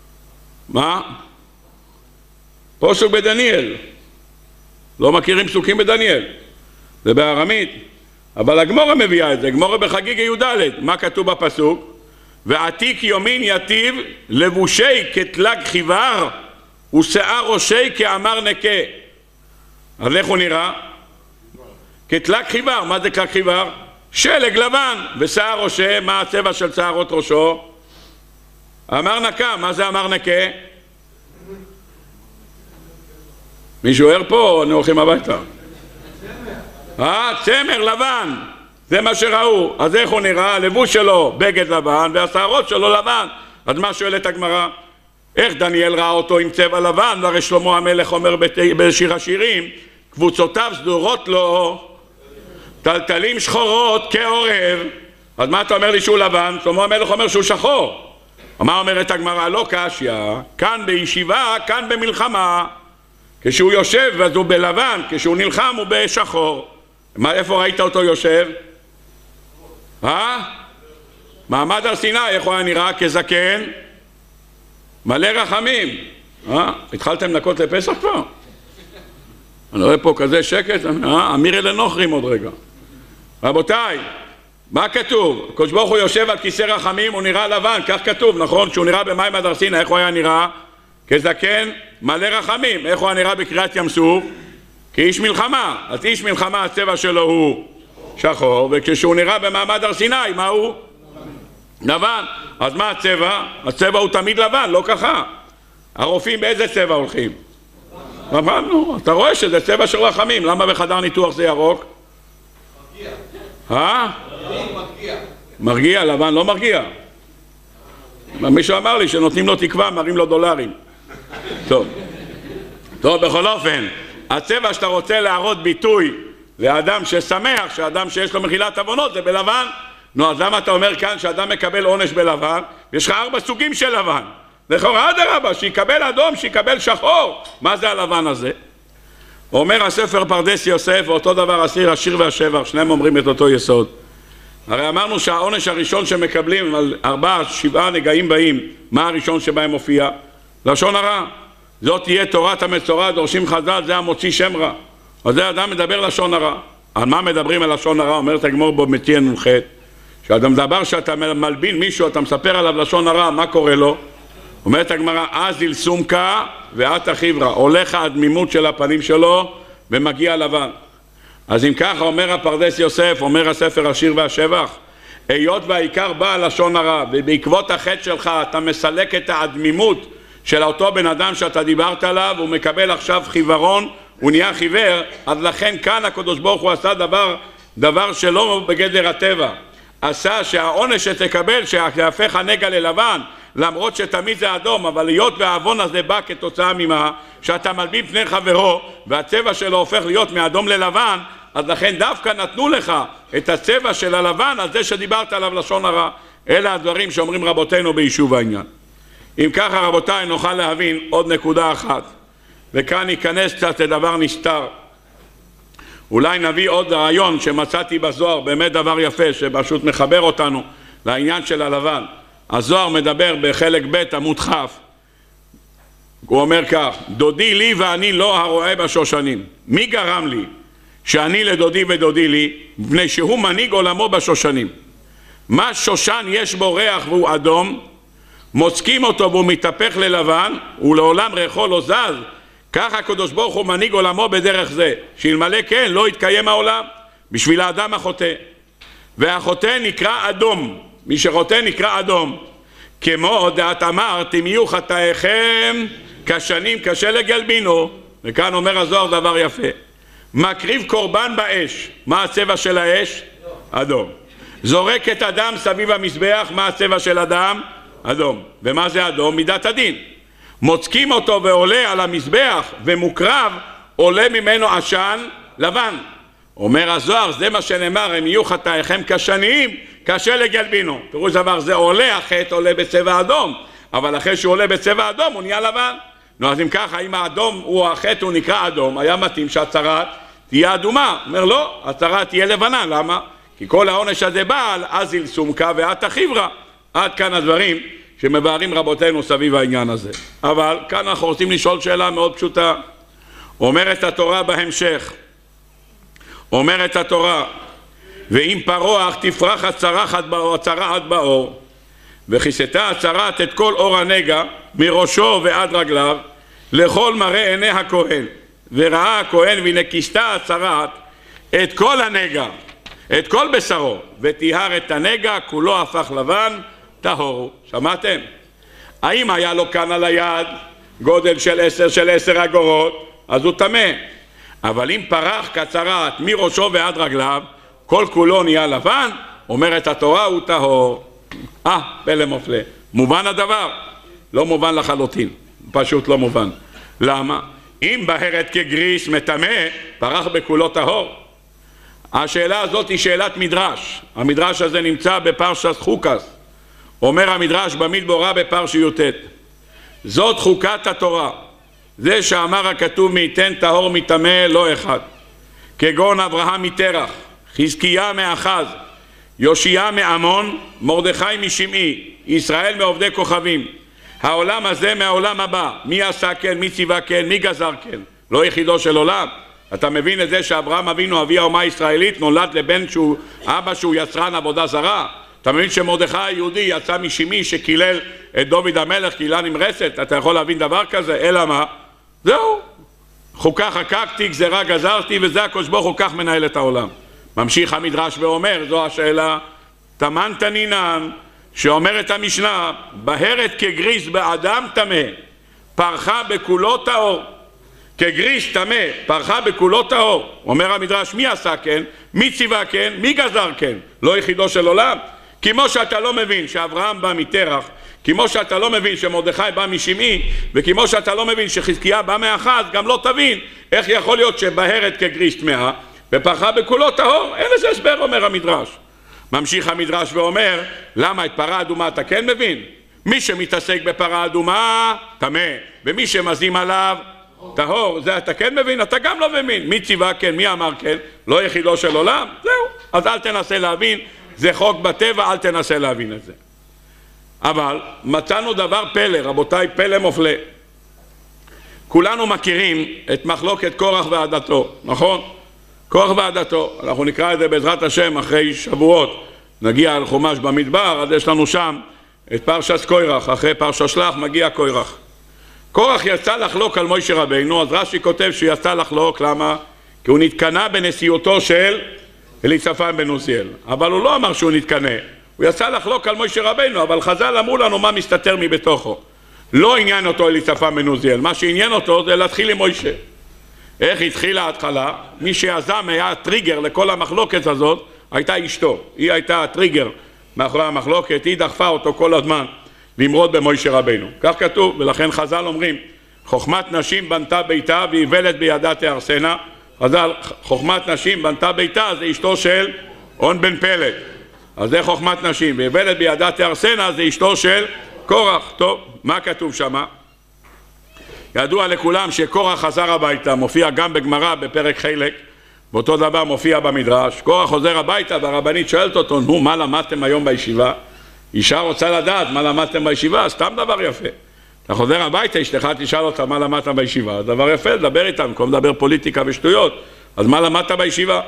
מה? פסוק בדניאל. לא מכירים פסוקים בדניאל, זה בארמית, אבל הגמרא מביאה את זה, גמרא בחגיגה י"ד. מה כתוב בפסוק? ועתיק יומין יתיב לבושי כתלג חיוור ושיער ראשי כאמר נקה. אז איך הוא נראה? כתלג חיוור. מה זה תלג חיוור? שלג לבן. ושיער ראשי, מה הצבע של שערות ראשו? אמר נקה. מה זה אמר נקה? מישהו ער פה או אני הולכים הביתה? צמר לבן. זה מה שראו. אז איך הוא נראה? הלבוש שלו בגד לבן והשערות שלו לבן. אז מה שואלת הגמרא? איך דניאל ראה אותו עם צבע לבן? והרי שלמה המלך אומר בשיר השירים, קבוצותיו סדורות לו, טלטלים שחורות כעורב. אז מה אתה אומר לי שהוא לבן? שלמה המלך אומר שהוא שחור. מה אומרת הגמרא? לא קשיא, כאן בישיבה, כאן במלחמה. כשהוא יושב אז הוא בלבן, כשהוא נלחם הוא בשחור. איפה ראית אותו יושב? מעמד הר סיני, איך הוא היה נראה? כזקן מלא רחמים. התחלתם לנקות לפסח כבר? אני רואה פה כזה שקט, אמיר אלה נוחרים עוד רגע. רבותיי, מה כתוב? הקדוש ברוך הוא יושב על כיסא רחמים, הוא נראה לבן, כך כתוב, נכון? שהוא נראה במעמד הר סיני, איך הוא היה נראה? כזקן מלא רחמים. איך הוא היה נראה בקריעת ים סוף? כאיש מלחמה. אז איש מלחמה הצבע שלו הוא שחור, וכשהוא נראה במעמד הר סיני, מה הוא? לבן. אז מה הצבע? הצבע הוא תמיד לבן, לא ככה. הרופאים באיזה צבע הולכים? לבן, נו. אתה רואה שזה צבע של רחמים. למה בחדר ניתוח זה ירוק? מרגיע. מרגיע, לבן לא מרגיע. מישהו אמר לי שנותנים לו תקווה, מראים לו דולרים. טוב, בכל אופן, הצבע שאתה רוצה להראות ביטוי לאדם ששמח, שאדם שיש לו מחילת עוונות, זה בלבן. נו, אז למה אתה אומר כאן שאדם מקבל עונש בלבן? יש לך 4 סוגים של לבן. לכאורה אדרבה, שיקבל אדום, שיקבל שחור. מה זה הלבן הזה? אומר הספר פרדס יוסף, ואותו דבר השיר והשבח, שניהם אומרים את אותו יסוד. הרי אמרנו שהעונש הראשון שמקבלים על 4-7 נגעים באים, מה הראשון שבהם מופיע? לשון הרע. זאת תהיה תורת המצורע, דורשים חז"ל, זה המוציא שם רע. אז זה אדם מדבר לשון הרע. על מה מדברים על לשון הרע? אומרת הגמור בו מתיה נ"ח, שאדם מדבר שאתה מלבין מישהו, אתה מספר עליו לשון הרע, מה קורה לו? אומרת הגמרא, אז ילסומקה ואת החיברה, הולך הדמימות של הפנים שלו ומגיע לבן. אז אם ככה אומר הפרדס יוסף, אומר הספר השיר והשבח, היות והעיקר בא לשון הרע ובעקבות החטא שלך אתה מסלק את הדמימות של אותו בן אדם שאתה דיברת עליו, הוא מקבל עכשיו חיוורון, הוא נהיה חיוור, אז לכן כאן הקדוש ברוך הוא עשה דבר שלא בגדר הטבע, עשה שהעונש שתקבל שיהפך הנגע ללבן, למרות שתמיד זה אדום, אבל היות והעוון הזה בא כתוצאה ממה שאתה מלבין פני חברו והצבע שלו הופך להיות מאדום ללבן, אז לכן דווקא נתנו לך את הצבע של הלבן על זה שדיברת עליו לשון הרע. אלה הדברים שאומרים רבותינו ביישוב העניין. אם ככה רבותיי נוכל להבין עוד נקודה אחת, וכאן ניכנס קצת לדבר נסתר. אולי נביא עוד רעיון שמצאתי בזוהר, באמת דבר יפה שפשוט מחבר אותנו לעניין של הלבן. הזוהר מדבר בחלק ב' עמוד כ', הוא אומר כך, דודי לי ואני לא הרואה בשושנים. מי גרם לי שאני לדודי ודודי לי? מפני שהוא מנהיג עולמו בשושנים. מה שושן יש בו ריח והוא אדום, מוצקים אותו והוא מתהפך ללבן ולעולם ריחו לא זז, כך הקדוש ברוך הוא מנהיג עולמו בדרך זה, שאלמלא כן לא יתקיים העולם. בשביל האדם החוטא, והחוטא נקרא אדום, מי שחוטא נקרא אדום, כמו דעת אמרת אם יהיו חטאיכם כשנים כשלג ילבינו. וכאן אומר הזוהר דבר יפה, מקריב קורבן באש, מה הצבע של האש? אדום. זורק את הדם סביב המזבח, מה הצבע של הדם? אדום. ומה זה אדום? מידת הדין. מוצקים אותו ועולה על המזבח ומוקרב, עולה ממנו עשן לבן. אומר הזוהר, זה מה שנאמר, הם יהיו חטאיכם כשנים כשלג ילבינו. פירוש דבר, זה עולה, החטא עולה בצבע אדום, אבל אחרי שהוא עולה בצבע אדום הוא נהיה לבן. נו, אז אם ככה, אם האדום הוא החטא הוא נקרא אדום, היה מתאים שהצרת תהיה אדומה. אומר לא, הצרת תהיה לבנה. למה? כי כל העונש הזה בא על אז ילסומקה ואת החיברה. עד כאן הדברים שמבארים רבותינו סביב העניין הזה. אבל כאן אנחנו רוצים לשאול שאלה מאוד פשוטה. אומרת התורה בהמשך, אומרת התורה, ואם פרוח תפרח הצרחת באור, וכיסתה הצרת את כל אור הנגע מראשו ועד רגליו לכל מראה עיני הכהן, וראה הכהן והנה כיסתה הצרת את כל הנגע, את כל בשרו, וטיהר את הנגע, כולו הפך לבן טהור. שמעתם? האם היה לו כאן על היד גודל של 10 אגורות, אז הוא טמא. אבל אם פרח כצרת מראשו ועד רגליו, כל כולו נהיה לבן, אומרת התורה הוא טהור. פלא מופלא. מובן הדבר? לא מובן לחלוטין, פשוט לא מובן. למה? אם בהרת כגריס מטמא, פרח בכולו טהור. השאלה הזאת היא שאלת מדרש. המדרש הזה נמצא בפרשת חוקס. אומר המדרש במדבורה בפרשי י"ט, זאת חוקת התורה, זה שאמר הכתוב מי ייתן טהור מטמא לא אחד, כגון אברהם מתרח, חזקיה מאחז, יושיה מעמון, מרדכי משמעי, ישראל מעובדי כוכבים. העולם הזה מהעולם הבא, מי עשה כן, מי ציווה כן, מי גזר כן, לא יחידו של עולם. אתה מבין את זה שאברהם אבינו אבי האומה הישראלית נולד לבן שהוא אבא שהוא יצרן עבודה זרה? אתה מבין שמרדכי היהודי יצא משמעי שקילל את דוד המלך קילה נמרצת? אתה יכול להבין דבר כזה? אלא מה? זהו, חוקה חקקתי, גזרה גזרתי, וזה הקדוש ברוך הוא כך מנהל את העולם. ממשיך המדרש ואומר, זו השאלה, תמן תנינן, שאומרת המשנה, בהרת כגריס באדם טמא, פרחה בכולו טהור. כגריס טמא, פרחה בכולו טהור. אומר המדרש, מי עשה כן? מי ציווה כן? מי גזר כן? לא יחידו של עולם. כמו שאתה לא מבין שאברהם בא מתרח, כמו שאתה לא מבין שמרדכי בא משמעי, וכמו שאתה לא מבין שחזקיה בא מאחז, גם לא תבין איך יכול להיות שבהרת כגריס טמאה ופרחה בכולו טהור. אין לזה הסבר, אומר המדרש. ממשיך המדרש ואומר, למה את פרה אדומה אתה כן מבין? מי שמתעסק בפרה אדומה טמא, ומי שמזים עליו טהור. זה אתה כן מבין? אתה גם לא מבין. מי ציווה כן? מי אמר כן? לא יחידו של עולם? זהו. אז אל תנסה להבין, זה חוק בטבע, אל תנסה להבין את זה. אבל מצאנו דבר פלא, רבותיי, פלא מופלא. כולנו מכירים את מחלוקת קורח ועדתו, נכון? קורח ועדתו, אנחנו נקרא את זה בעזרת השם אחרי שבועות, נגיע על חומש במדבר, אז יש לנו שם את פרשת קורח, אחרי פרשת שלח מגיע קורח. קורח יצא לחלוק על מוישה רבינו, אז רש"י כותב שהוא יצא לחלוק, למה? כי הוא נתקנה בנשיאותו של אליצפן בן עוזיאל, אבל הוא לא אמר שהוא נתקנה, הוא יצא לחלוק על מוישה רבינו, אבל חז"ל אמרו לנו מה מסתתר מבתוכו. לא עניין אותו אליצפן בן עוזיאל, מה שעניין אותו זה להתחיל עם מוישה. איך התחילה ההתחלה? מי שיזם היה הטריגר לכל המחלוקת הזאת, הייתה אשתו. היא הייתה הטריגר מאחורי המחלוקת, היא דחפה אותו כל הזמן למרוד במוישה רבינו. כך כתוב, ולכן חז"ל אומרים, חוכמת נשים בנתה ביתה ואיוולת בידה תהרסנה. חז"ל, חוכמת נשים בנתה ביתה, זה אשתו של און בן פלט. אז זה חוכמת נשים, ואיוולת בידה תהרסנה, זה אשתו של קורח. טוב, מה כתוב שמה? ידוע לכולם שקורח חזר הביתה, מופיע גם בגמרא בפרק חלק, ואותו דבר מופיע במדרש. קורח חוזר הביתה והרבנית שואלת אותו, נו, מה למדתם היום בישיבה? אישה רוצה לדעת מה למדתם בישיבה, סתם דבר יפה. אתה חוזר הביתה, אשתך תשאל אותה מה למדת בישיבה, דבר יפה, לדבר איתם, במקום לדבר פוליטיקה ושטויות, אז מה למדת בישיבה?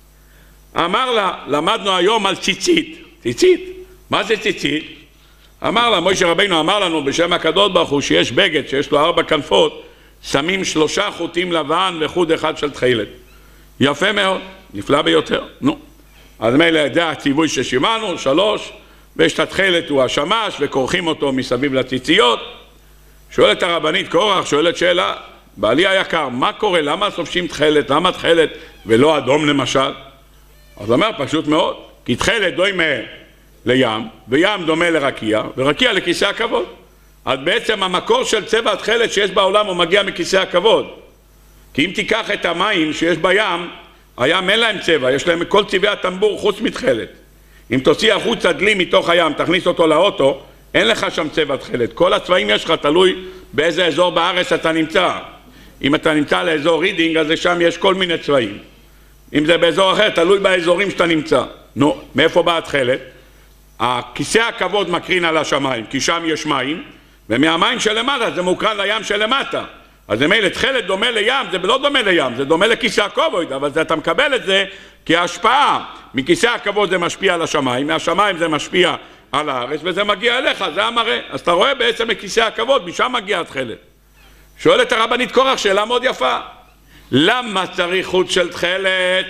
אמר לה, למדנו היום על ציצית. ציצית? מה זה ציצית? אמר לה, מוישה רבינו אמר לנו בשם הקדוש ברוך הוא שיש בגד שיש לו 4 כנפות, שמים 3 חוטים לבן וחוט אחד של תכלת. יפה מאוד, נפלא ביותר. נו, אז מילא זה הציווי ששימענו, 3, ויש את התכלת הוא השמש וכורכים אותו מסביב לציציות. שואלת הרבנית קורח, שואלת שאלה, בעלי היקר, מה קורה? למה סופשים תכלת? למה תכלת ולא אדום למשל? אז אומר פשוט מאוד, כי תכלת דומה לים, וים דומה לרקיע, ורקיע לכיסא הכבוד. אז בעצם המקור של צבע התכלת שיש בעולם הוא מגיע מכיסא הכבוד. כי אם תיקח את המים שיש בים, הים אין להם צבע, יש להם כל צבעי הטמבור חוץ מתכלת. אם תוציא החוצה דלי מתוך הים, תכניס אותו לאוטו, אין לך שם צבע תכלת. כל הצבעים יש לך, תלוי באיזה אזור בארץ אתה נמצא. אם אתה נמצא לאזור רידינג, אז שם יש כל מיני צבעים. אם זה באזור אחר, תלוי באזורים שאתה נמצא. נו, מאיפה באה התכלת? הכיסא הכבוד מקרין על השמיים, כי שם יש מים, ומהמים שלמטה זה מוקרן לים שלמטה. אז מילא תכלת דומה לים, זה לא דומה לים, זה דומה לכיסא הכבוד, אבל אתה מקבל את זה כהשפעה. מכיסא הכבוד זה משפיע על השמיים, מהשמיים זה משפיע על הארץ, וזה מגיע אליך, זה המראה. אז אתה רואה בעצם מכיסא הכבוד, משם מגיע התכלת. שואלת הרבנית קורח שאלה מאוד יפה, למה צריך חוט של תכלת?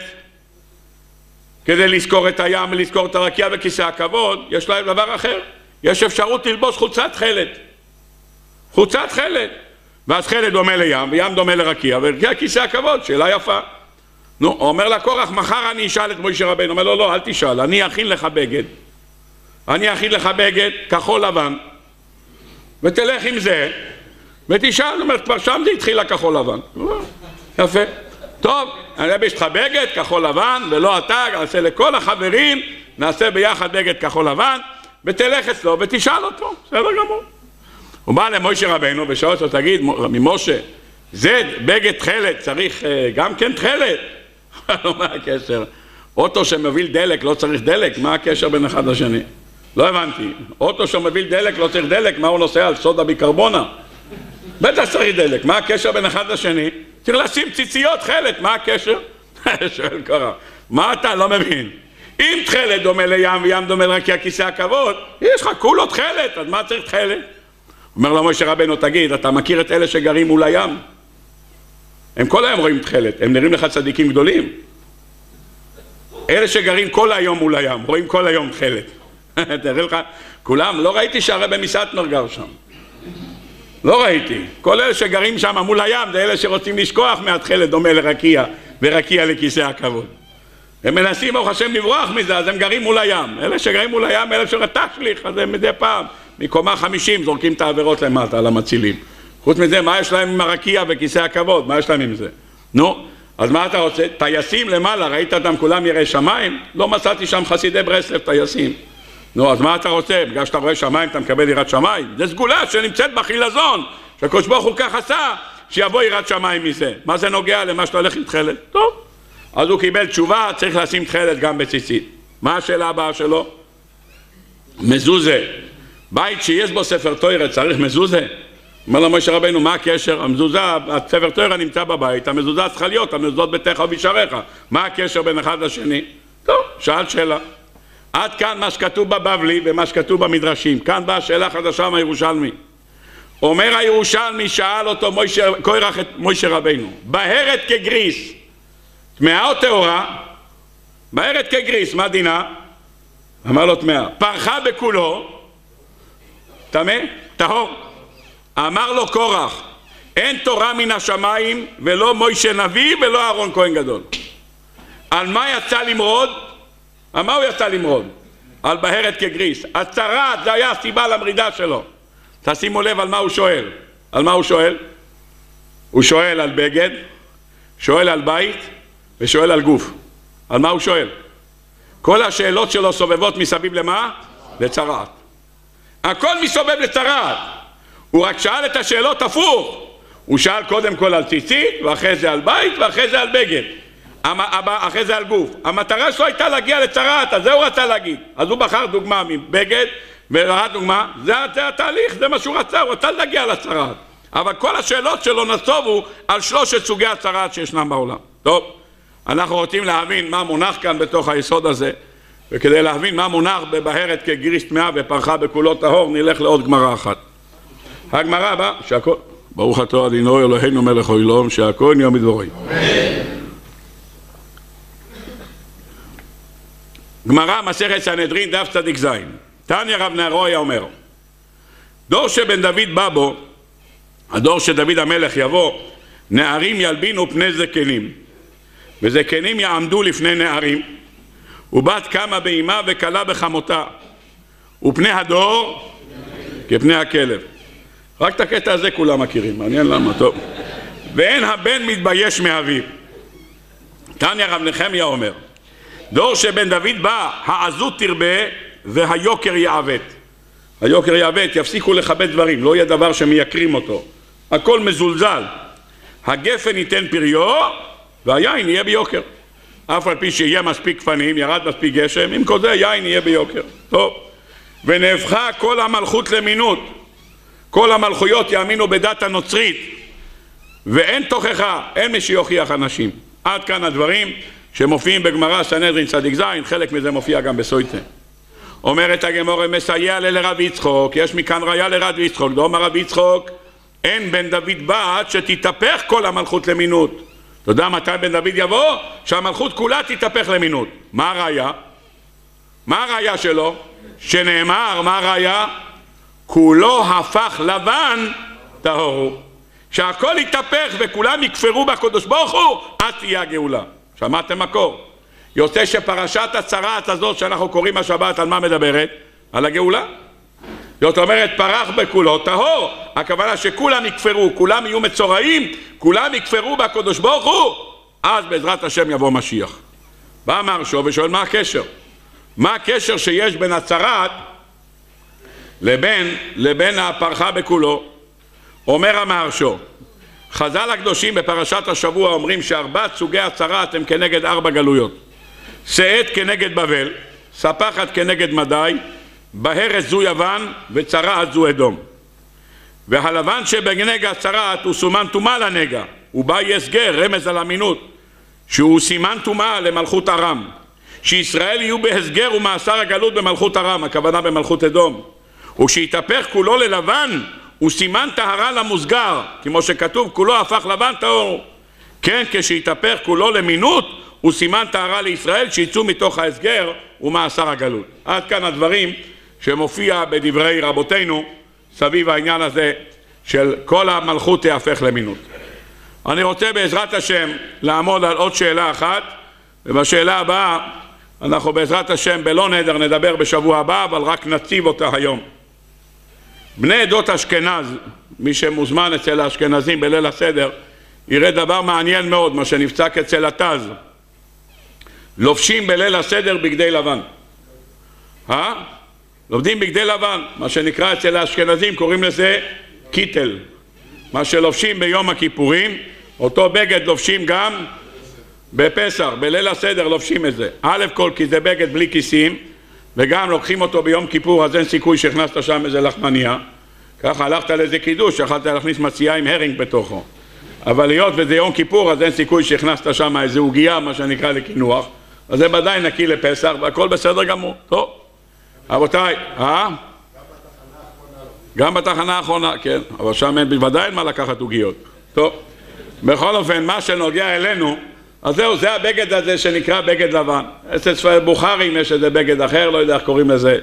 כדי לזכור את הים ולזכור את הרקיע וכיסא הכבוד, יש להם דבר אחר. יש אפשרות ללבוש חולצת תכלת. חולצת תכלת. ואז תכלת דומה לים, וים דומה לרקיע, ורקיע כיסא הכבוד, שאלה יפה. נו, אומר לה קורח, מחר אני אשאל את מוישה רבינו. אומר לו, לא, אל תשאל, אני אכין לך בגד. אני אכין לך בגד, כחול לבן. ותלך עם זה, ותשאל, אומר, כבר שם זה התחיל הכחול לבן. יפה. טוב, אני יש לך בגד כחול לבן, ולא אתה, נעשה לכל החברים, נעשה ביחד בגד כחול לבן, ותלך אצלו ותשאל אותו, בסדר גמור. הוא בא למוישה רבינו ושאל אותו, תגיד, ממשה, זה בגד תכלת, צריך גם כן תכלת? מה הקשר? אוטו שמוביל דלק לא צריך דלק, מה הקשר בין אחד לשני? לא הבנתי. אוטו שמוביל דלק לא צריך דלק, מה הוא נוסע על סודה ביקרבונה? בטח צריך דלק, מה הקשר בין אחד לשני? צריך לשים ציציות תכלת, מה הקשר? שואל קורח, מה אתה לא מבין? אם תכלת דומה לים וים דומה לרקיע כיסא הכבוד, יש לך כולו תכלת, אז מה צריך תכלת? אומר לו משה רבינו, תגיד, אתה מכיר את אלה שגרים מול הים? הם כל היום רואים תכלת, הם נראים לך צדיקים גדולים. אלה שגרים כל היום מול הים, רואים כל היום תכלת. תראה לך, כולם, לא ראיתי שהרבי מסטמר גר שם. לא ראיתי. כל אלה שגרים שם מול הים, זה אלה שרוצים לשכוח מהתכלת דומה לרקיע, ורקיע לכיסא הכבוד. הם מנסים ברוך השם לברוח מזה, אז הם גרים מול הים. אלה שגרים מול הים, אלה שרתשליך, אז הם מדי פעם, מקומה 50 זורקים את העבירות למטה על המצילים. חוץ מזה, מה יש להם עם הרקיע וכיסא הכבוד? מה יש להם עם זה? נו, אז מה אתה רוצה? טייסים למעלה, ראית אותם כולם יראי שמיים? לא מצאתי שם חסידי ברסלב טייסים. נו, אז מה אתה רוצה? בגלל שאתה רואה שמיים, אתה מקבל יראת שמיים? זה סגולה שנמצאת בחילזון, שהקדוש ברוך הוא כך עשה, שיבוא יראת שמיים מזה. מה זה נוגע למה שאתה הולך עם תכלת? טוב. אז הוא קיבל תשובה, צריך לשים תכלת גם בציצית. מה השאלה הבאה שלו? מזוזה. בית שיש בו ספר תורה צריך מזוזה? אומר לו משה רבנו, מה הקשר? המזוזה, הספר תורה נמצא בבית, המזוזה צריכה להיות, המזוזות ביתך ובשעריך. מה הקשר בין אחד לשני? טוב, שאל שאלה. עד כאן מה שכתוב בבבלי ומה שכתוב במדרשים. כאן באה שאלה חדשה מהירושלמי. אומר הירושלמי, שאל אותו קורח את משה רבנו, בהרת כגריס, טמאה או טהורה? בהרת כגריס, מה דינה? אמר לו טמאה. פרחה בכולו, טמא? טהור. אמר לו קורח, אין תורה מן השמיים ולא מוישה נביא ולא אהרון כהן גדול. על מה יצא למרוד? על מה הוא יצא למרוד? על בהרת כגריס. הצרת, זה היה הסיבה למרידה שלו. תשימו לב על מה הוא שואל. על מה הוא שואל? הוא שואל על בגד, שואל על בית ושואל על גוף. על מה הוא שואל? כל השאלות שלו סובבות מסביב למה? לצרת. הכל מסובב לצרת. הוא רק שאל את השאלות הפוך. הוא שאל קודם כל על ציצית, ואחרי זה על בית, ואחרי זה על בגד. אחרי זה על גוף. המטרה שלו הייתה להגיע לצרת, אז זה הוא רצה להגיד. אז הוא בחר דוגמה מבגד, וראה דוגמה, זה התהליך, זה מה שהוא רצה, הוא רצה להגיע לצרת. אבל כל השאלות שלו נסובו על 3 סוגי הצרת שישנם בעולם. טוב, אנחנו רוצים להבין מה מונח כאן בתוך היסוד הזה, וכדי להבין מה מונח בבהרת כגריס טמאה ופרחה בכולו טהור, נלך לעוד גמרא אחת. הגמרא הבאה, שהכל, ברוך אתה אדינו אלוהינו מלך העולם, שהכל נהיה מדברי. גמרא מסכת סנהדרין דף צדיק ז'. תניא רב נהריה אומר, דור שבן דוד בא בו, הדור שדוד המלך יבוא, נערים ילבינו פני זקנים, וזקנים יעמדו לפני נערים, ובת קמה באימה וכלה בחמותה, ופני הדור כפני הכלב. רק את הקטע הזה כולם מכירים, מעניין למה, טוב. ואין הבן מתבייש מאביו. תניא רב נחמיה אומר, דור שבן דוד בא, העזות תרבה והיוקר יעוות. היוקר יעוות, יפסיקו לכבד דברים, לא יהיה דבר שמייקרים אותו. הכל מזולזל. הגפן ייתן פריו והיין יהיה ביוקר. אף על פי שיהיה מספיק פנים, ירד מספיק גשם, עם כל זה יין יהיה ביוקר. טוב. ונהפכה כל המלכות למינות. כל המלכויות יאמינו בדת הנוצרית, ואין תוכחה, אין מי שיוכיח אנשים. עד כאן הדברים שמופיעים בגמרא סנהדרין צדיק ז', חלק מזה מופיע גם בסויטה. אומרת הגמרא, מסייע לרב יצחוק, יש מכאן ראיה לרב יצחוק, דאמר רב יצחוק, אין בן דוד בא עד שתתהפך כל המלכות למינות. אתה יודע מתי בן דוד יבוא? שהמלכות כולה תתהפך למינות. מה הראיה? מה הראיה שלו? שנאמר, מה הראיה? כולו הפך לבן טהור. שהכל יתהפך וכולם יכפרו בקדוש ברוך הוא, אז תהיה הגאולה. שמעתם מקור? יוצא שפרשת הצרת הזאת שאנחנו קוראים השבת על מה מדברת? על הגאולה. זאת אומרת פרח בכולו טהור. הכוונה שכולם יכפרו, כולם יהיו מצורעים, כולם יכפרו בקדוש ברוך הוא, אז בעזרת השם יבוא משיח. בא המהרש"א ושואל מה הקשר? מה הקשר שיש בין הצרת לבין הפרחה בכולו? אומר המהרש"א, חז"ל הקדושים בפרשת השבוע אומרים שארבעת סוגי הצרת הם כנגד 4 גלויות. שאת כנגד בבל, ספחת כנגד מדי, בהרת זו יוון וצרעת זו אדום. והלבן שבנגע הצרת הוא סימן טומאה לנגע, הוא בא יסגר, רמז על אמינות, שהוא סימן טומאה למלכות ארם, שישראל יהיו בהסגר ומאסר הגלות במלכות ארם, הכוונה במלכות אדום. וכשיתהפך כולו ללבן הוא סימן טהרה למוסגר, כמו שכתוב כולו הפך לבן טהור. כן, כשיתהפך כולו למינות הוא סימן טהרה לישראל שיצאו מתוך ההסגר ומאסר הגלות. עד כאן הדברים שמופיע בדברי רבותינו סביב העניין הזה של כל המלכות תהפך למינות. אני רוצה בעזרת השם לעמוד על עוד שאלה אחת ובשאלה הבאה, אנחנו בעזרת השם בלא נדר נדבר בשבוע הבא, אבל רק נציב אותה היום. בני עדות אשכנז, מי שמוזמן אצל האשכנזים בליל הסדר, יראה דבר מעניין מאוד, מה שנפצק אצל התז. לובשים בליל הסדר בגדי לבן. לובדים בגדי לבן, מה שנקרא אצל האשכנזים, קוראים לזה קיטל. מה שלובשים ביום הכיפורים, אותו בגד לובשים גם בפסח, בליל הסדר לובשים את זה. א' כל כי זה בגד בלי כיסים, וגם לוקחים אותו ביום כיפור, אז אין סיכוי שהכנסת שם איזה לחמניה. ככה הלכת לאיזה קידוש, יכלת להכניס מציאה עם הרינג בתוכו. אבל להיות וזה יום כיפור, אז אין סיכוי שהכנסת שם איזה עוגיה, מה שנקרא לקינוח. אז זה ודאי נקי לפסח, והכל בסדר גמור. טוב. רבותיי, גם בתחנה האחרונה, כן. אבל שם אין בוודאי אין מה לקחת עוגיות. טוב. בכל אופן, מה שנוגע אלינו, אז זהו, זה הבגד הזה שנקרא בגד לבן. אצל בוכרים יש איזה בגד אחר, לא יודע איך קוראים לזה.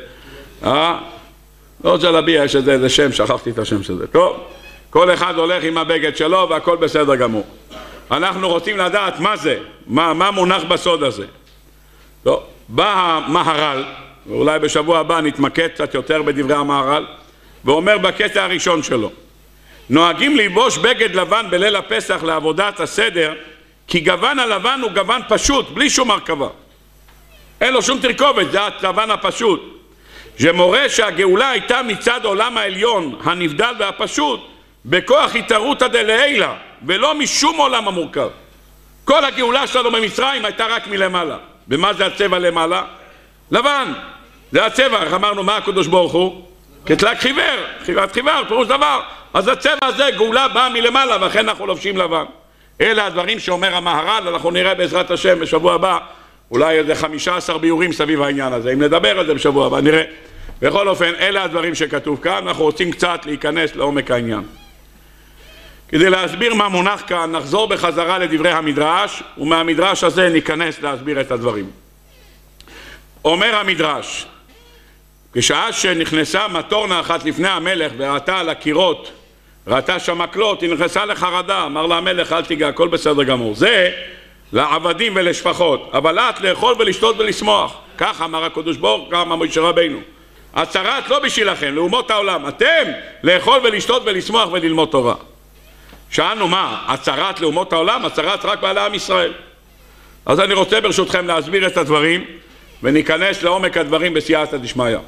לא ג'לביה, יש איזה שם, שכחתי את השם של זה. טוב, כל אחד הולך עם הבגד שלו והכל בסדר גמור. אנחנו רוצים לדעת מה זה, מה מונח בסוד הזה. טוב, בא המהר"ל, ואולי בשבוע הבא נתמקד קצת יותר בדברי המהר"ל, ואומר בקטע הראשון שלו, נוהגים ללבוש בגד לבן בליל הפסח לעבודת הסדר, כי גוון הלבן הוא גוון פשוט, בלי שום הרכבה. אין לו שום תרכובת, זה הלבן הפשוט. זה מורה שהגאולה הייתה מצד עולם העליון, הנבדל והפשוט, בכוח התערותא דלעילא, ולא משום עולם המורכב. כל הגאולה שלנו במצרים הייתה רק מלמעלה. ומה זה הצבע למעלה? לבן. זה הצבע, איך אמרנו, מה הקדוש ברוך הוא? כתלת חיוור, חיוות חיוור, פירוש דבר. אז הצבע הזה, גאולה באה מלמעלה, ואכן אנחנו לובשים לבן. אלה הדברים שאומר המהר"ל, אנחנו נראה בעזרת השם בשבוע הבא, אולי איזה 15 ביורים סביב העניין הזה. אם נדבר על זה בשבוע הבא, נראה. בכל אופן, אלה הדברים שכתוב כאן, אנחנו רוצים קצת להיכנס לעומק העניין. כדי להסביר מה מונח כאן, נחזור בחזרה לדברי המדרש, ומהמדרש הזה ניכנס להסביר את הדברים. אומר המדרש, כשעה שנכנסה מטורנה אחת לפני המלך וראתה על הקירות, ראתה שם מקלות, היא נכנסה לחרדה, אמר לה המלך אל תיגע, הכל בסדר גמור. זה לעבדים ולשפחות, אבל את לאכול ולשתות ולשמוח. כך אמר הקדוש ברוך, כך אמר משה רבינו. הצרת לא בשבילכם, לאומות העולם, אתם לאכול ולשתות ולשמוח וללמוד תורה. שאלנו מה, הצרת לאומות העולם? הצרת רק בעלי עם ישראל. אז אני רוצה ברשותכם להסביר את הדברים וניכנס לעומק הדברים בסייעתא דשמיא.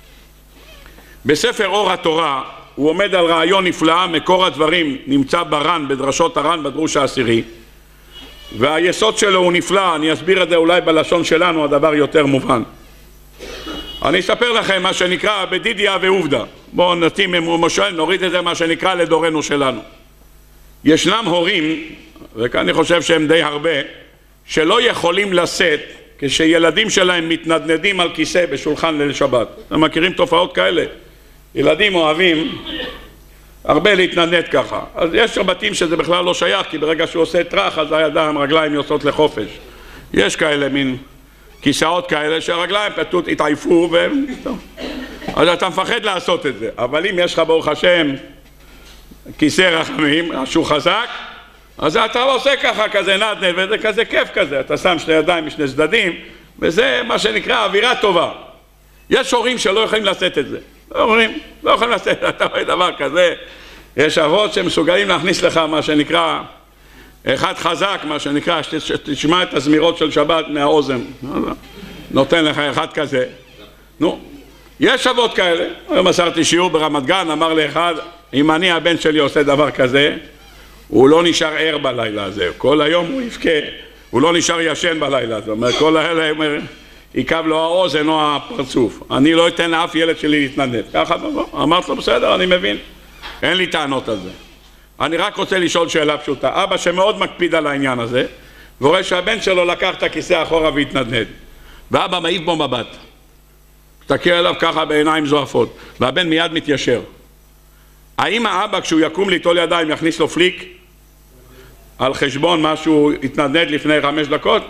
בספר אור התורה הוא עומד על רעיון נפלא, מקור הדברים נמצא בר"ן, בדרשות הר"ן בדרוש העשירי, והיסוד שלו הוא נפלא, אני אסביר את זה אולי בלשון שלנו, הדבר יותר מובן. אני אספר לכם מה שנקרא בדידיה ועובדה. בואו נתאים מושל, נוריד את זה מה שנקרא לדורנו שלנו. ישנם הורים, וכאן אני חושב שהם די הרבה, שלא יכולים לשאת כשילדים שלהם מתנדנדים על כיסא בשולחן ליל שבת. אתם מכירים תופעות כאלה? ילדים אוהבים הרבה להתנדנד ככה. אז יש בתים שזה בכלל לא שייך, כי ברגע שהוא עושה טרח אז הידיים, רגליים יוצאות לחופש. יש כאלה מין כיסאות כאלה שהרגליים פשוט התעייפו והם... אז אתה מפחד לעשות את זה. אבל אם יש לך ברוך השם כיסא רחמים, שהוא חזק, אז אתה עושה ככה כזה נדנד, וזה כזה כיף כזה. אתה שם שני ידיים משני צדדים, וזה מה שנקרא אווירה טובה. יש הורים שלא יכולים לשאת את זה. הורים לא יכולים לשאת, אתה רואה דבר כזה. יש אבות שמסוגלים להכניס לך מה שנקרא אחד חזק, מה שנקרא, שתשמע את הזמירות של שבת מהאוזן. נותן לך אחד כזה. נו, יש אבות כאלה. היום מסרתי שיעור ברמת גן, אמר לי אחד, אם אני הבן שלי עושה דבר כזה, הוא לא נשאר ער בלילה הזה. כל היום הוא יבכה, הוא לא נשאר ישן בלילה הזה. אומר, כל האלה, יקב לו האוזן או הפרצוף. אני לא אתן לאף ילד שלי להתנדנד. ככה, אמרת לו, בסדר, אני מבין. אין לי טענות על זה. אני רק רוצה לשאול שאלה פשוטה. אבא שמאוד מקפיד על העניין הזה, ורואה שהבן שלו לקח את הכיסא אחורה והתנדנד. ואבא מעיף בו מבט. תסתכל עליו ככה בעיניים זועפות. והבן מיד מתיישר. האם האבא כשהוא יקום ליטול ידיים יכניס לו פליק? על חשבון מה שהוא התנדנד לפני 5 דקות?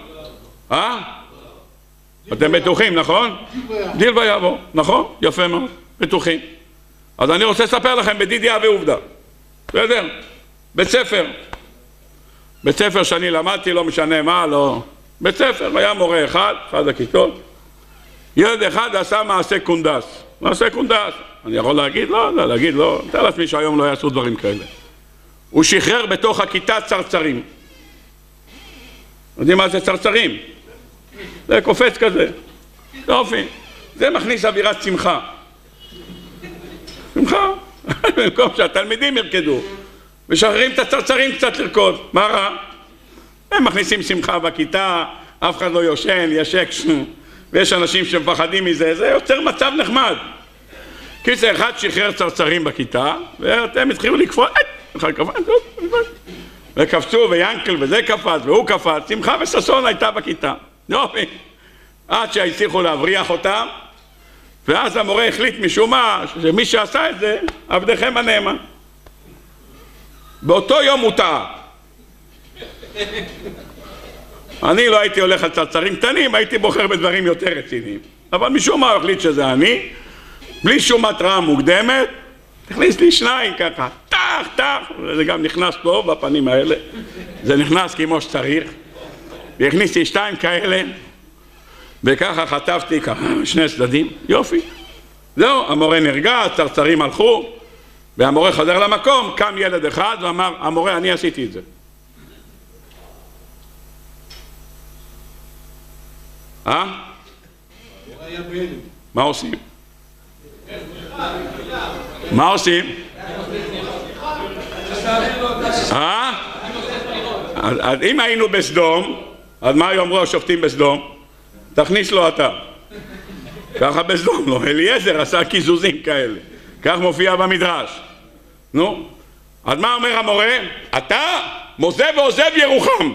אתם בטוחים, נכון? דיל ויבוא, נכון? יפה מאוד, בטוחים. אז אני רוצה לספר לכם בדידיה ועובדה. בסדר? בית ספר שאני למדתי, לא משנה מה, לא... בית ספר, היה מורה אחד הכיתות, ילד אחד עשה מעשה קונדס. מעשה קונדס. אני יכול להגיד? לא, להגיד לא. תאר לעצמי שהיום לא יעשו דברים כאלה. הוא שחרר בתוך הכיתה צרצרים. יודעים מה זה צרצרים? זה קופץ כזה. יופי. זה מכניס אווירת שמחה. שמחה. במקום שהתלמידים ירקדו. משחררים את הצרצרים קצת לרקוד. מה רע? הם מכניסים שמחה בכיתה, אף אחד לא יושן, ישק, ויש אנשים שמפחדים מזה, זה יוצר מצב נחמד. קיצר אחד שחרר צרצרים בכיתה, ואתם התחילו לקפוץ, וקפצו, וינקל, וזה קפץ, והוא קפץ, שמחה וששון הייתה בכיתה. יופי. עד שהצליחו להבריח אותם, ואז המורה החליט משום מה, שמי שעשה את זה, עבדכם הנאמן. באותו יום הוא טעה. אני לא הייתי הולך על צרצרים קטנים, הייתי בוחר בדברים יותר רציניים. אבל משום מה הוא החליט שזה אני, בלי שום התראה מוקדמת, הכניס לי שניים ככה, טח, וזה גם נכנס טוב בפנים האלה, זה נכנס כמו שצריך, והכניס לי שתיים כאלה, וככה חטפתי ככה, שני צדדים, יופי. זהו, המורה נרגע, הצרצרים הלכו, והמורה חזר למקום, קם ילד אחד ואמר, המורה, אני עשיתי את זה. מה עושים? מה עושים? אז אם היינו בסדום, אז מה יאמרו השופטים בסדום? תכניס לו אתה. ככה בסדום, לא, אליעזר עשה קיזוזים כאלה. כך מופיע במדרש. נו, אז מה אומר המורה? אתה מוזב ועוזב ירוחם.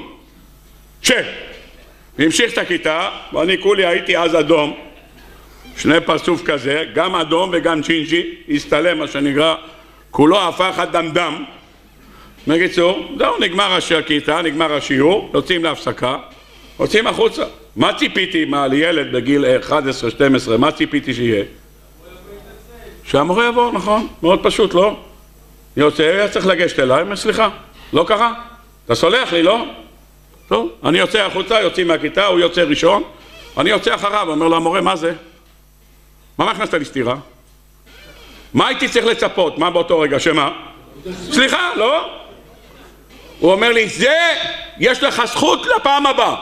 והמשיך את הכיתה, ואני כולי הייתי אז אדום, שני פרצוף כזה, גם אדום וגם צ'ינג'י, הסתלם מה שנקרא, כולו הפך הדמדם. בקיצור, זהו, נגמר הכיתה, נגמר השיעור, יוצאים להפסקה, יוצאים החוצה. מה ציפיתי לילד בגיל 11-12, מה ציפיתי שיהיה? שהמורה יבוא, נכון, מאוד פשוט, לא? יוצא, היה צריך לגשת אליי, אומר, סליחה, לא קרה? אתה סולח לי, לא? טוב, אני יוצא החוצה, יוצאים מהכיתה, הוא יוצא ראשון, אני יוצא אחריו, אומר לו, המורה, מה זה? מה הכנסת לי סתירה? מה הייתי צריך לצפות? מה באותו רגע? שמה? סליחה, לא? הוא אומר לי, זה, יש לך זכות לפעם הבאה.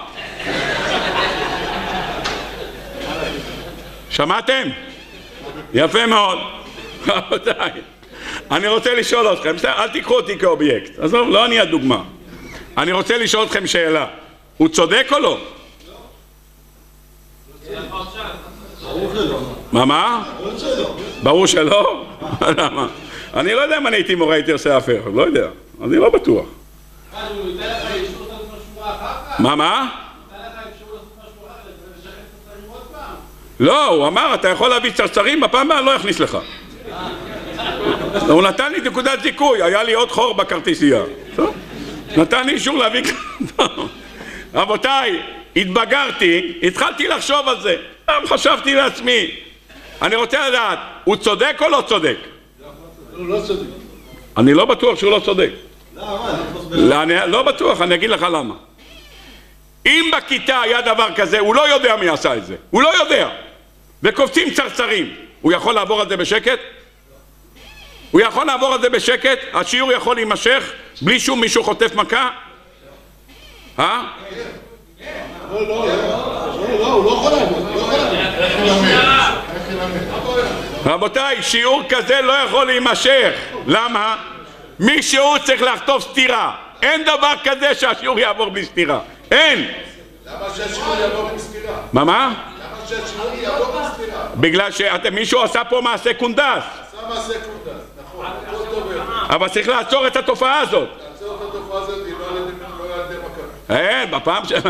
שמעתם? יפה מאוד. רבותיי, אני רוצה לשאול אתכם, אל תיקחו אותי כאובייקט, עזוב, לא אני הדוגמה. אני רוצה לשאול אתכם שאלה, הוא צודק או לא? מה? ברור שלא? למה? אני לא יודע אם אני הייתי מורה, הייתי עושה אפר, לא יודע, אני לא בטוח. מה? לא, הוא אמר, אתה יכול להביא צרצרים, בפעם הבאה לא יכניס לך. הוא נתן לי נקודת זיכוי, היה לי עוד חור בכרטיסייה. נתן לי אישור להביא... רבותיי, התבגרתי, התחלתי לחשוב על זה. חשבתי לעצמי, אני רוצה לדעת, הוא צודק או לא צודק? הוא לא צודק. אני לא בטוח שהוא לא צודק. לא בטוח, אני אגיד לך למה. אם בכיתה היה דבר כזה, הוא לא יודע מי עשה את זה. הוא לא יודע. וקופצים צרצרים. הוא יכול לעבור על זה בשקט? הוא יכול לעבור על זה בשקט? השיעור יכול להימשך בלי שום מישהו חוטף מכה? לא, הוא לא יכול לעבור. רבותיי, שיעור כזה לא יכול להימשך. למה? מישהו צריך לחטוף סתירה. אין דבר כזה שהשיעור יעבור בלי סתירה. אין. למה שהשיעור יעבור בלי סתירה? מה? למה שהשיעור יעבור בלי סתירה? בגלל שמישהו עשה פה מעשה קונדס. עשה מעשה קונדס, נכון. אבל צריך לעצור את התופעה הזאת. לעצור את התופעה הזאת, היא לא על ידי מכבי. אין, בפעם ש...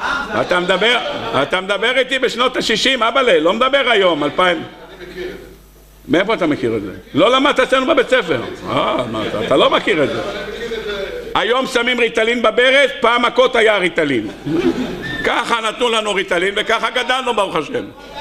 אתה מדבר איתי בשנות ה-60, אבאלה, לא מדבר היום, 2000. אני מכיר את זה. מאיפה אתה מכיר את זה? לא למדת אצלנו בבית ספר. אתה לא מכיר את זה. היום שמים ריטלין בברז, פעם מכות היה ריטלין. ככה נתנו לנו ריטלין וככה גדלנו ברוך השם.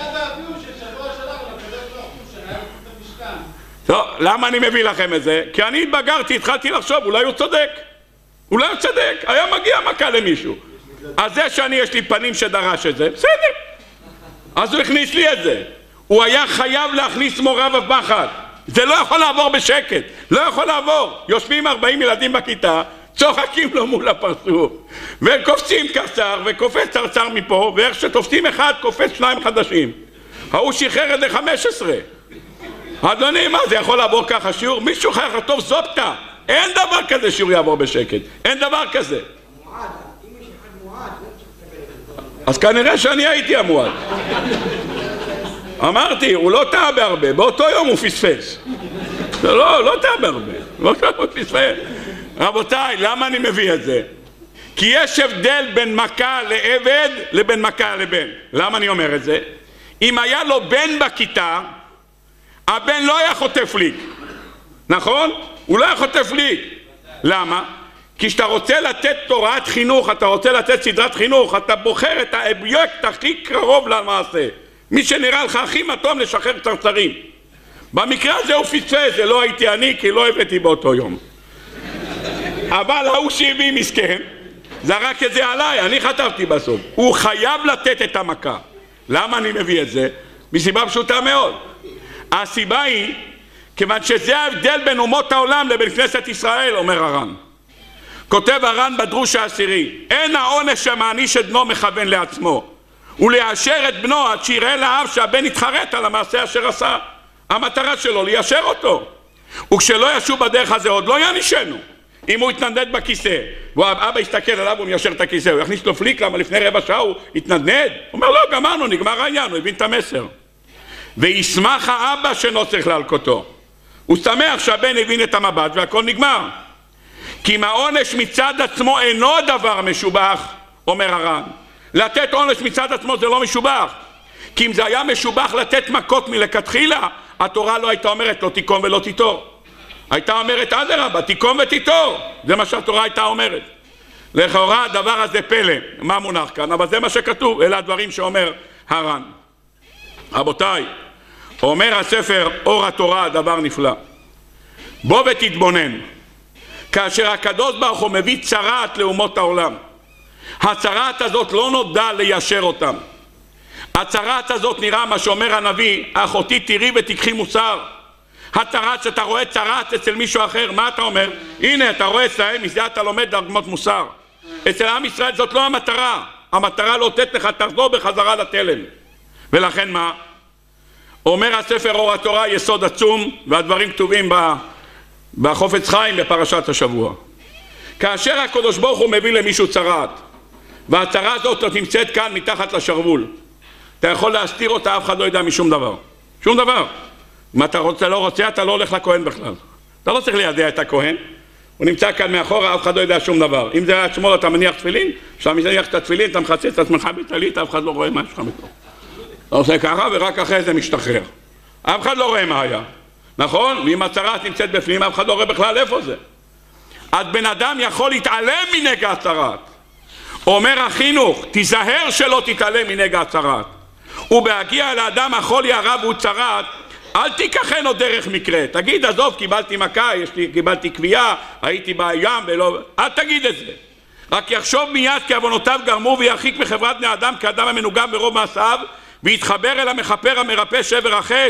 טוב, למה אני מביא לכם את זה? כי אני התבגרתי, התחלתי לחשוב, אולי הוא צודק. אולי הוא צודק, היה מגיע מכה למישהו. אז זה שאני יש לי פנים שדרש את זה, בסדר. אז הוא הכניס לי את זה. הוא היה חייב להכניס מורה בפחד. זה לא יכול לעבור בשקט, לא יכול לעבור. יושבים 40 ילדים בכיתה, צוחקים לו מול הפרצוף, וקופצים קצר, וקופץ צרצר מפה, ואיך שתופסים אחד, קופץ 2 חדשים. ההוא שחרר את זה 15. אדוני, מה, זה יכול לעבור ככה שיעור? מישהו חייך טוב זופטה. אין דבר כזה שיעור יעבור בשקט. אין דבר כזה. אז כנראה שאני הייתי המועד. אמרתי, הוא לא טעה בהרבה, באותו יום הוא פספס. לא טעה בהרבה, באותו יום הוא פספס. רבותיי, למה אני מביא את זה? כי יש הבדל בין מכה לעבד לבין מכה לבן. למה אני אומר את זה? אם היה לו בן בכיתה, הבן לא היה חוטף לי. נכון? הוא לא היה חוטף לי. למה? כי כשאתה רוצה לתת תורת חינוך, אתה רוצה לתת סדרת חינוך, אתה בוחר את האובייקט הכי קרוב למעשה. מי שנראה לך הכי מתום לשחרר צרצרים. במקרה הזה הוא פספס, זה לא הייתי אני, כי לא הבאתי באותו יום. אבל ההוא שהביא מסכן, זרק את זה עליי, אני חטפתי בסוף. הוא חייב לתת את המכה. למה אני מביא את זה? מסיבה פשוטה מאוד. הסיבה היא, כיוון שזה ההבדל בין אומות העולם לבין כנסת ישראל, אומר הר"ן. כותב הר"ן בדרוש העשירי, אין העונש שמעניש את בנו מכוון לעצמו, וליישר את בנו עד שיראה לאב שהבן יתחרט על המעשה אשר עשה. המטרה שלו ליישר אותו, וכשלא ישוב בדרך הזה עוד לא יענישנו. אם הוא יתנדנד בכיסא ואבא יסתכל עליו והוא מיישר את הכיסא, הוא יכניס לו פליק, למה לפני רבע שעה הוא יתנדנד? הוא אומר לא, גמרנו, נגמר העניין, הוא הבין את המסר. וישמח האבא שאינו צריך להלקותו, הוא שמח שהבן הבין את המבט והכל נגמר. כי אם העונש מצד עצמו אינו דבר משובח, אומר הר"ן, לתת עונש מצד עצמו זה לא משובח. כי אם זה היה משובח לתת מכות מלכתחילה, התורה לא הייתה אומרת לא תיקום ולא תיטור. הייתה אומרת אדרבה, תיקום ותיטור. זה מה שהתורה הייתה אומרת. לכאורה הדבר הזה פלא, מה מונח כאן? אבל זה מה שכתוב, אלה הדברים שאומר הר"ן. רבותיי, אומר הספר אור התורה דבר נפלא. בוא ותתבונן. כאשר הקדוש ברוך הוא מביא צרעת לאומות העולם, הצרעת הזאת לא נודע ליישר אותם. הצרעת הזאת נראה מה שאומר הנביא, אחותי תראי ותקחי מוסר. הצרעת שאתה רואה צרעת אצל מישהו אחר, מה אתה אומר? הנה אתה רואה אצלהם, מזה אתה לומד דרגות מוסר. אצל עם ישראל זאת לא המטרה. המטרה לא לתת לך, תחזור בחזרה לתלם. ולכן מה? אומר הספר אור התורה יסוד עצום, והדברים כתובים בחופץ חיים בפרשת השבוע. כאשר הקדוש ברוך הוא מביא למישהו צרעת, והצרה הזאת נמצאת כאן מתחת לשרוול, אתה יכול להסתיר אותה, אף אחד לא יודע משום דבר. שום דבר. אם אתה רוצה, לא רוצה, אתה לא הולך לכהן בכלל. אתה לא צריך לידע את הכהן, הוא נמצא כאן מאחורה, אף אחד לא יודע שום דבר. אם זה היה שמאל אתה מניח תפילין, כשאתה מניח את התפילין אתה מחצץ את עצמך בטלית, אף אחד לא רואה מה יש לך מתוך. אתה עושה ככה ורק אחרי זה משתחרר. אף אחד לא רואה מה היה. נכון? ואם הצרה נמצאת בפנים, אף אחד לא רואה בכלל איפה זה. אז בן אדם יכול להתעלם מנגע הצרת. אומר החינוך, תיזהר שלא תתעלם מנגע הצרת. ובהגיע לאדם החולי הרב הוא צרת, אל תיקחנו דרך מקרה. תגיד, עזוב, קיבלתי מכה, קיבלתי קביעה, הייתי בים ולא... אל תגיד את זה. רק יחשוב מיד כי עוונותיו גרמו וירחיק מחברת בני אדם כאדם המנוגם ברוב מעשיו, ויתחבר אל המכפר המרפא שבר החטא.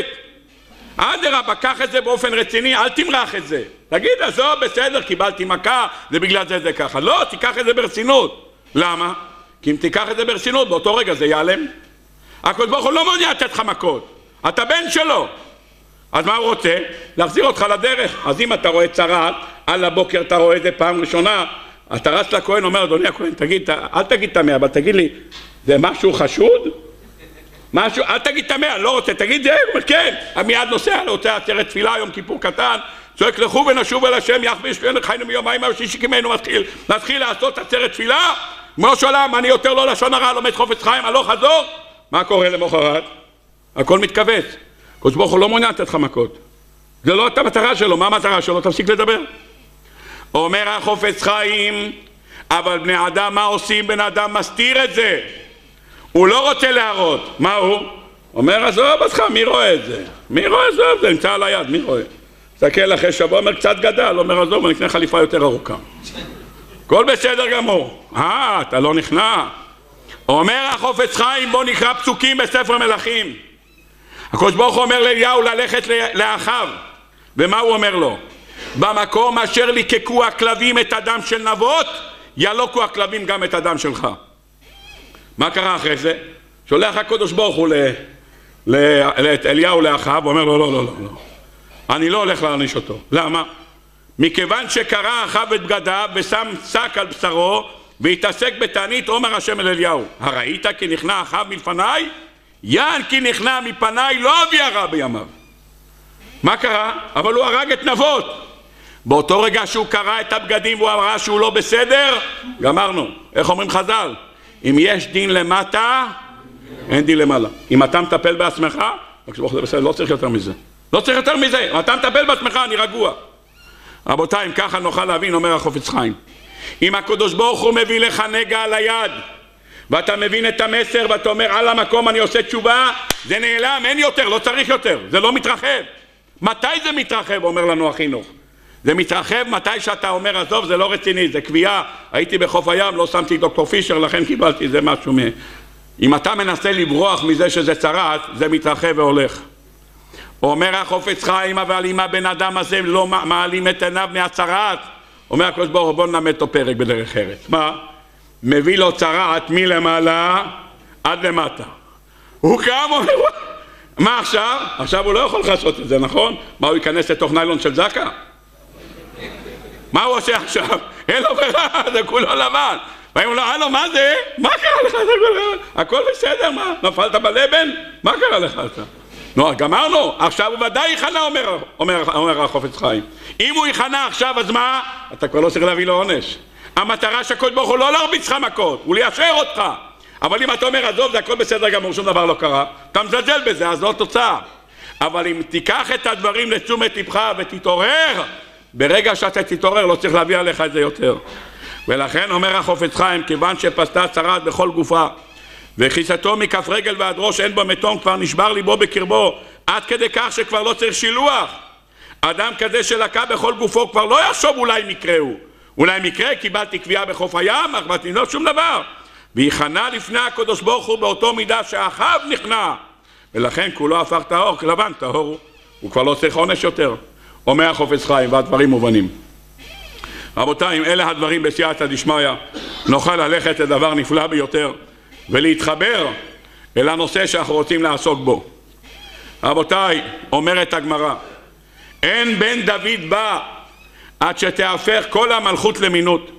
אדרבה, קח את זה באופן רציני, אל תמרח את זה. תגיד, עזוב, בסדר, קיבלתי מכה, זה בגלל זה ככה. לא, תיקח את זה ברצינות. למה? כי אם תיקח את זה ברצינות, באותו רגע זה ייעלם. הקדוש ברוך הוא לא מעוניין לתת לך מכות. אתה בן שלו. אז מה הוא רוצה? להחזיר אותך לדרך. אז אם אתה רואה צרעת, על הבוקר אתה רואה את זה פעם ראשונה, אתה רץ לכהן, אומר, אדוני הכהן, תגיד, אל תגיד תמה, אבל תגיד לי, זה משהו חשוד? משהו, אל תגיד תמה, אני לא רוצה, תגיד זה, כן, מיד נוסע, אני רוצה עצרת תפילה, יום כיפור קטן, צועק לכו ונשוב אל השם, יחביר שפיינו חיינו מיומיים, השישי כמנו מתחיל לעשות עצרת תפילה, מראש עולם, אני יותר לא לשון הרע, לומד חופץ חיים, הלוך חזור, מה קורה למחרת? הכל מתכווץ. הקדוש ברוך הוא לא מעוניין לתת לך מכות. זה לא את המטרה שלו, מה המטרה שלו? תפסיק לדבר. אומר החופץ חיים, אבל בני אדם, מה עושים? בן אדם מסתיר את זה. הוא לא רוצה להראות. מה הוא? אומר, עזוב אותך, מי רואה את זה? מי רואה את זה? זה נמצא על היד, מי רואה? תסתכל אחרי שבוע, אומר, קצת גדל. אומר, עזוב, אני אקנה חליפה יותר ארוכה. הכל בסדר גמור. אתה לא נכנע? אומר החופץ חיים, בוא נקרא פסוקים בספר מלכים. הקדוש ברוך הוא אומר לאליהו ללכת לאחיו, ומה הוא אומר לו? במקום אשר ליקקו הכלבים את הדם של נבות, ילוקו הכלבים גם את הדם שלך. מה קרה אחרי זה? שולח הקדוש ברוך הוא לאליהו לאחיו, ואומר לו לא, אני לא הולך להעניש אותו. למה? מכיוון שקרא אחיו את בגדיו ושם שק על בשרו והתעסק בתענית, אומר השם אל אליהו, הראית כי נכנע אחיו מלפניי? יען כי נכנע מפניי לא אביא הרע בימיו. מה קרה? אבל הוא הרג את נבות. באותו רגע שהוא קרא את הבגדים והוא אמרה שהוא לא בסדר, גמרנו. איך אומרים חז"ל? אם יש דין למטה, אין דין למעלה. אם אתה מטפל בעצמך, לא צריך יותר מזה. לא צריך יותר מזה. אם אתה מטפל בעצמך, אני רגוע. רבותיי, אם ככה נוכל להבין, אומר החופץ חיים, אם הקדוש ברוך הוא מביא לך נגע על היד, ואתה מבין את המסר ואתה אומר על המקום אני עושה תשובה, זה נעלם, אין יותר, לא צריך יותר, זה לא מתרחב. מתי זה מתרחב? אומר לנו החינוך. זה מתרחב מתי שאתה אומר עזוב, זה לא רציני, זה קביעה, הייתי בחוף הים, לא שמתי דוקטור פישר, לכן קיבלתי, זה משהו אם אתה מנסה לברוח מזה שזה צרת, זה מתרחב והולך. אומר החופץ חיים, אבל אם הבן אדם הזה לא מעלים את עיניו מהצרת, אומר הקדוש ברוך הוא, בוא נלמד אותו פרק בדרך ארץ. מה? מביא לו צרת מלמעלה עד למטה. הוא קם, אומר, מה עכשיו? עכשיו הוא לא יכול לעשות את זה, נכון? מה, הוא ייכנס לתוך ניילון של זקה? מה הוא עושה עכשיו? אין לו ברירה, זה כולו לבן. ואם הוא לא, הלו, מה זה? מה קרה לך? הכל בסדר, מה? נפלת בלבן? מה קרה לך? נו, גמרנו, עכשיו הוא ודאי יכנה, אומר החופץ חיים. אם הוא יכנה עכשיו, אז מה? אתה כבר לא צריך להביא לו עונש. המטרה שהקדוש ברוך הוא לא להרביץ לך מכות, הוא ליישר אותך. אבל אם אתה אומר, עזוב, זה הכל בסדר גמור, שום דבר לא קרה, אתה מזלזל בזה, אז לא תוצאה. אבל אם תיקח את הדברים לתשומת לבך ותתעורר, ברגע שאתה תתעורר לא צריך להביא עליך את זה יותר. ולכן אומר החופץ חיים, כיוון שפסתה צרת בכל גופה, וכיסתו מכף רגל ועד ראש אין בו מתום, כבר נשבר ליבו בקרבו, עד כדי כך שכבר לא צריך שילוח. אדם כזה שלקה בכל גופו כבר לא יחשוב אולי מקראו. אולי מקרה, קיבלתי קביעה בחוף הים, אך לא שום דבר. ויחנה לפני הקדוש ברוך הוא באותו מידה שאחיו נכנע. ולכן כולו הפך טהור, לבן טהור. הוא כבר לא צריך עונש יותר. אומר החופץ חיים, והדברים מובנים. רבותיי, אם אלה הדברים בסייעתא דשמיא, נוכל ללכת לדבר נפלא ביותר, ולהתחבר אל הנושא שאנחנו רוצים לעסוק בו. רבותיי, אומרת הגמרא, אין בן דוד בא עד שתהפך כל המלכות למינות.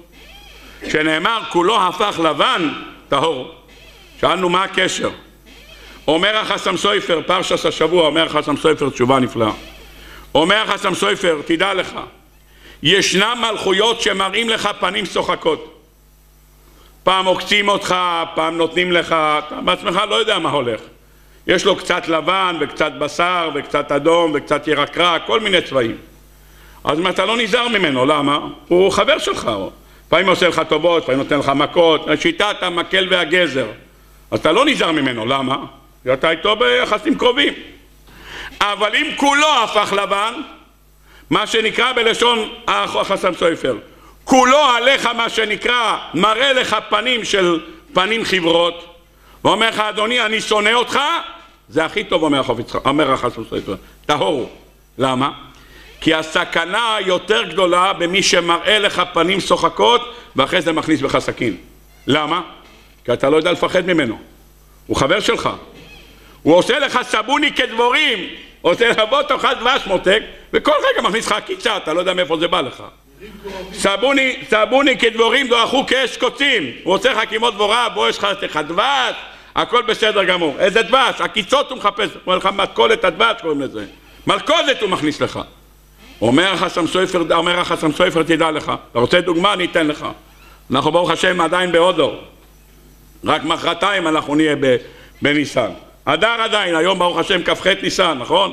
שנאמר כולו הפך לבן טהור. שאלנו מה הקשר? אומר החסם סופר, פרשת השבוע, אומר החסם סופר תשובה נפלאה. אומר החסם סופר, תדע לך, ישנם מלכויות שמראים לך פנים שוחקות. פעם עוקצים אותך, פעם נותנים לך, אתה בעצמך לא יודע מה הולך. יש לו קצת לבן וקצת בשר וקצת אדום וקצת ירקרק, כל מיני צבעים. אז אם אתה לא נזהר ממנו, למה? הוא חבר שלך. פעמים עושה לך טובות, פעמים נותן לך מכות, שיטת המקל והגזר. אז אתה לא נזהר ממנו, למה? כי אתה איתו ביחסים קרובים. אבל אם כולו הפך לבן, מה שנקרא בלשון החסם סופר, כולו עליך מה שנקרא, מראה לך פנים של פנים חברות, ואומר לך, אדוני, אני שונא אותך, זה הכי טוב, אומר החסם סופר, טהור. למה? כי הסכנה היותר גדולה במי שמראה לך פנים שוחקות, ואחרי זה מכניס בך סכין. למה? כי אתה לא יודע לפחד ממנו. הוא חבר שלך. הוא עושה לך סבוני כדבורים, עושה לך בוא תאכל דבש מותק, וכל רגע מכניס לך עקיצה, אתה לא יודע מאיפה זה בא לך. סבוני כדבורים דועכו כאש קוצים. הוא עושה לך כמו דבורה, בוא יש לך דבש, הכל בסדר גמור. איזה דבש? עקיצות הוא מחפש, הוא אומר לך מתכולת הדבש קוראים לזה. מלכודת הוא מכניס לך. אומר החסם סופר, תדע לך, אתה רוצה דוגמה? אני אתן לך. אנחנו ברוך השם עדיין בהודו, רק מחרתיים אנחנו נהיה בניסן. אדר עדיין, היום ברוך השם כ"ח ניסן, נכון?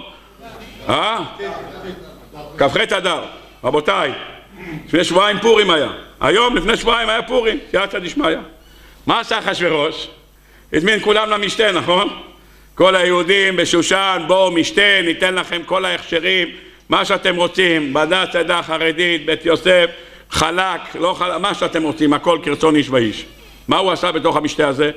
כ"ח אדר. רבותיי, לפני שבועיים פורים היה. היום לפני שבועיים היה פורים, סייעתא דשמיא. מה עשה אחשוורוש? הזמין כולם למשתה, נכון? כל היהודים בשושן, בואו משתה, ניתן לכם כל ההכשרים, מה שאתם רוצים, בדת עדה חרדית, בית יוסף, חלק, לא חלק, מה שאתם רוצים, הכל כרצון איש ואיש. מה הוא עשה בתוך המשתה הזה?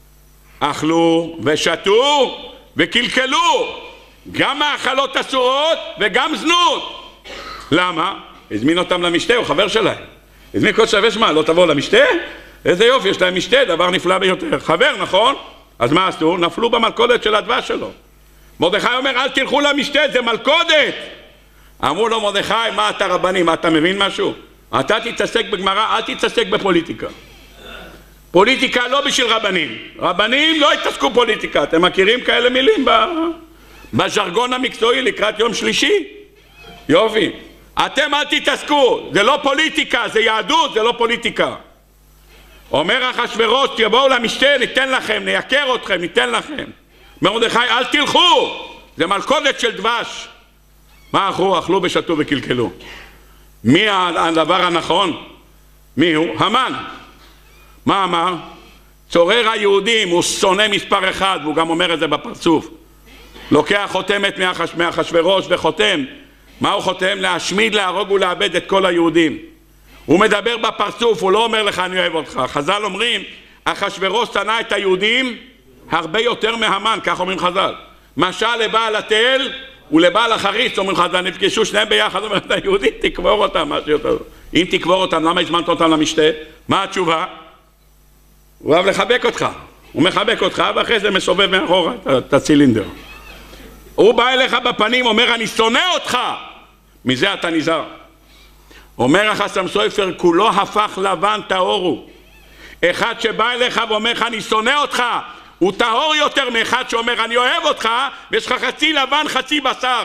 אכלו ושתו וקלקלו, גם מאכלות אסורות וגם זנות. למה? הזמין אותם למשתה, הוא חבר שלהם. הזמין כל שווה שמה, לא תבוא למשתה? איזה יופי, יש להם משתה, דבר נפלא ביותר. חבר, נכון? אז מה עשו? נפלו במלכודת של הדבש שלו. מרדכי אומר, אל תלכו למשתה, זה מלכודת. אמרו לו, מרדכי, מה אתה רבני, מה אתה מבין משהו? אתה תתעסק בגמרא, אל תתעסק בפוליטיקה. פוליטיקה לא בשביל רבנים. רבנים לא התעסקו פוליטיקה. אתם מכירים כאלה מילים בז'רגון המקצועי לקראת יום שלישי? יופי. אתם אל תתעסקו, זה לא פוליטיקה, זה יהדות, זה לא פוליטיקה. אומר אחשוורוש, תבואו למשתה, ניתן לכם, נייקר אתכם, ניתן לכם. מרדכי, אל תלכו, זה מלכודת של דבש. מה אכלו ושתו וקלקלו. מי הדבר הנכון? מי הוא? המן. מה אמר? צורר היהודים, הוא שונא מספר אחד, והוא גם אומר את זה בפרצוף. לוקח חותמת מאחשוורוש וחותם. מה הוא חותם? להשמיד, להרוג ולאבד את כל היהודים. הוא מדבר בפרצוף, הוא לא אומר לך אני אוהב אותך. חז"ל אומרים, אחשוורוש שנא את היהודים הרבה יותר מהמן, כך אומרים חז"ל. משל לבעל התל ולבעל החריץ, אומרים חז"ל, נפגשו שניהם ביחד, אומרים את היהודים, תקבור אותם, משהו יותר. אם תקבור אותם, למה הזמנת אותם למשתה? מה התשובה? הוא אוהב לחבק אותך. הוא מחבק אותך, ואחרי זה מסובב מאחורה את הצילינדר. הוא בא אליך בפנים, אומר אני שונא אותך. מזה אתה נזהר. אומר החסם סופר, כולו הפך לבן טהור הוא. אחד שבא אליך ואומר לך אני שונא אותך, הוא טהור יותר מאחד שאומר אני אוהב אותך, ויש לך חצי לבן חצי בשר.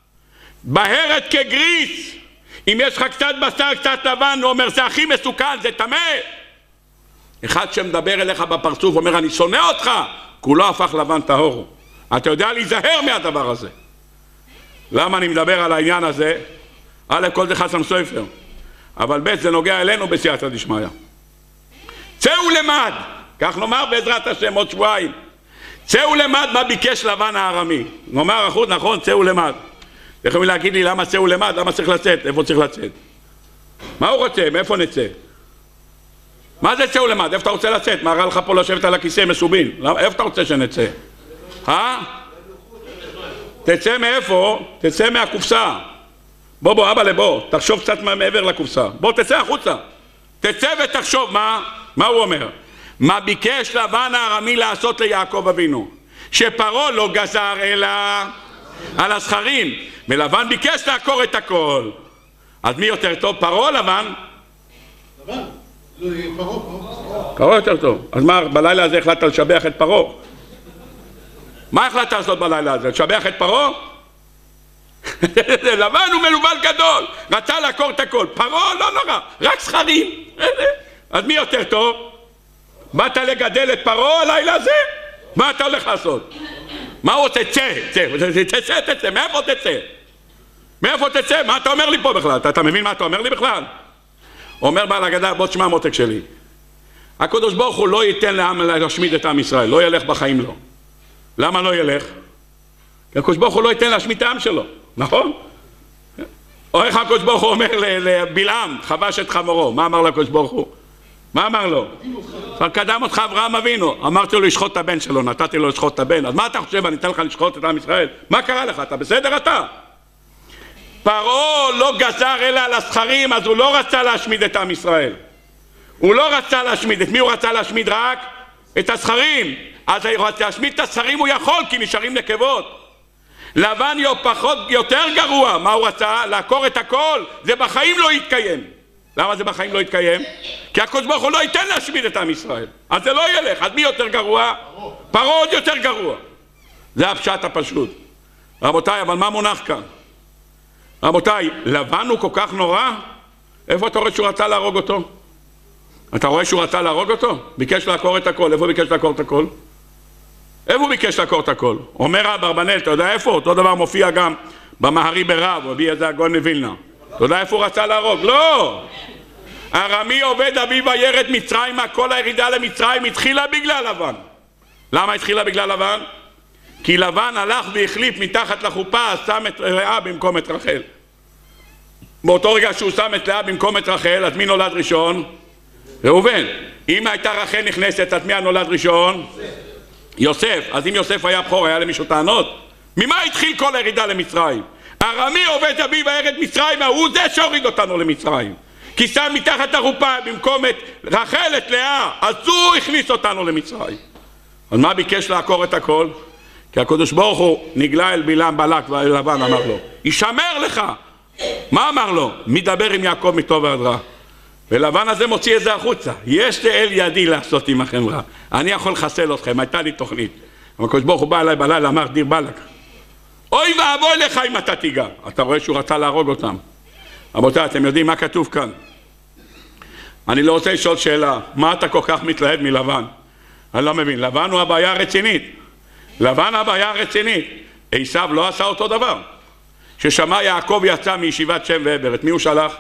בהרת כגריס. אם יש לך קצת בשר קצת לבן, הוא אומר זה הכי מסוכן, זה טמא. אחד שמדבר אליך בפרצוף אומר אני שונא אותך, כולו הפך לבן טהור הוא. אתה יודע להיזהר מהדבר הזה. למה אני מדבר על העניין הזה? א' כל זה חסם סופר, אבל ב' זה נוגע אלינו בסייעתא דשמיא. צאו למד, כך נאמר בעזרת השם עוד שבועיים. צאו למד מה ביקש לבן הארמי. נאמר אחוז נכון, צאו למד. יכולים להגיד לי למה צאו למד, למה צריך לצאת, איפה צריך לצאת? מה הוא רוצה, מאיפה נצא? מה זה צאו למד, איפה אתה רוצה לצאת? מה רע לך פה לשבת על הכיסא מסובין? איפה אתה רוצה שנצא? תצא מאיפה? תצא מהקופסה. בוא אבא לבוא, תחשוב קצת מעבר לקופסה. בוא תצא החוצה. תצא ותחשוב מה הוא אומר. מה ביקש לבן הארמי לעשות ליעקב אבינו? שפרעה לא גזר אלא על הזכרים, ולבן ביקש לעקור את הכל. אז מי יותר טוב, פרעה או לבן? לבן. פרעה יותר טוב. אז מה בלילה הזה החלטת לשבח את פרעה? מה החלטת לעשות בלילה הזה? לשבח את פרעה? לבן הוא מלובל גדול, רצה לעקור את הכל. פרעה לא נורא, רק זכרים. אז מי יותר טוב? באת לגדל את פרעה הלילה הזה? מה אתה הולך לעשות? מה הוא רוצה? תצא, מאיפה תצא? מאיפה תצא? מה אתה אומר לי פה בכלל? אתה מבין מה אתה אומר לי בכלל? אומר בעל הגדה, בוא תשמע מותק שלי. הקדוש ברוך הוא לא ייתן לעם להשמיד את עם ישראל, לא ילך בחיים לו. למה לא ילך? כי הקדוש ברוך הוא לא ייתן להשמיד את העם שלו, נכון? או איך הקדוש ברוך הוא אומר לבלעם, חבש את חמורו, מה אמר לקדוש ברוך הוא? מה אמר לו? כבר קדם אותך אברהם אבינו, אמרתי לו לשחוט את הבן שלו, נתתי לו לשחוט את הבן, אז מה אתה חושב, אני אתן לך לשחוט את עם ישראל? מה קרה לך? אתה בסדר אתה? פרעה לא גזר אלא על הזכרים, אז הוא לא רצה להשמיד את עם ישראל. הוא לא רצה להשמיד, את מי הוא רצה להשמיד רק? את הזכרים. אז הוא רצה להשמיד את הזכרים, הוא יכול, כי נשארים נקבות. לבן פחות יותר גרוע, מה הוא רצה? לעקור את הכל, זה בחיים לא יתקיים. למה זה בחיים לא יתקיים? כי הקדוש ברוך הוא לא ייתן להשמיד את עם ישראל, אז זה לא ילך. אז מי יותר גרוע? פרעה עוד יותר גרוע. זה הפשט הפשוט. רבותיי, אבל מה מונח כאן? רבותיי, לבן הוא כל כך נורא? איפה אתה רואה שהוא רצה להרוג אותו? אתה רואה שהוא רצה להרוג אותו? ביקש לעקור את הכל. איפה ביקש לעקור את הכל? איפה הוא ביקש לעקור את הכל? אומר אברבנאל, אתה יודע איפה? אותו דבר מופיע גם במהרי ברב, הוא הביא את זה הגאון מווילנה. אתה יודע איפה הוא רצה להרוג? לא! ארמי עובד אביו וירד מצרימה, כל הירידה למצרים התחילה בגלל לבן. למה התחילה בגלל לבן? כי לבן הלך והחליף מתחת לחופה, שם את רעה במקום את רחל. באותו רגע שהוא שם את לאה במקום את רחל, אז מי נולד ראשון? ראובן. אם הייתה רחל נכנסת, אז מי הנולד ראשון? יוסף. אז אם יוסף היה בכור, היה למישהו טענות? ממה התחיל כל הירידה למצרים? ארמי עובד אביו וירד מצרים, הוא זה שהוריד אותנו למצרים. כי שם מתחת החופה במקום את רחל, את לאה, אז הוא הכניס אותנו למצרים. אז מה ביקש לעקור את הכל? כי הקדוש ברוך הוא נגלה אל בלעם בלק ולבן אמר לו, ישמר לך. מה אמר לו? מי דבר עם יעקב מטוב ועד רע? ולבן הזה מוציא את זה החוצה. יש לאל ידי לעשות עמכם רע. אני יכול לחסל אתכם, הייתה לי תוכנית. אבל הקדוש ברוך הוא בא אליי בלילה, אמר דיר בלק, אוי ואבוי לך אם אתה תיגע. אתה רואה שהוא רצה להרוג אותם. רבותיי, אתם יודעים מה כתוב כאן? אני לא רוצה לשאול שאלה, מה אתה כל כך מתלהב מלבן? אני לא מבין, לבן הוא הבעיה הרצינית. לבן הבעיה הרצינית. עשיו לא עשה אותו דבר. ששמע יעקב יצא מישיבת שם ועבר, את מי הוא שלח?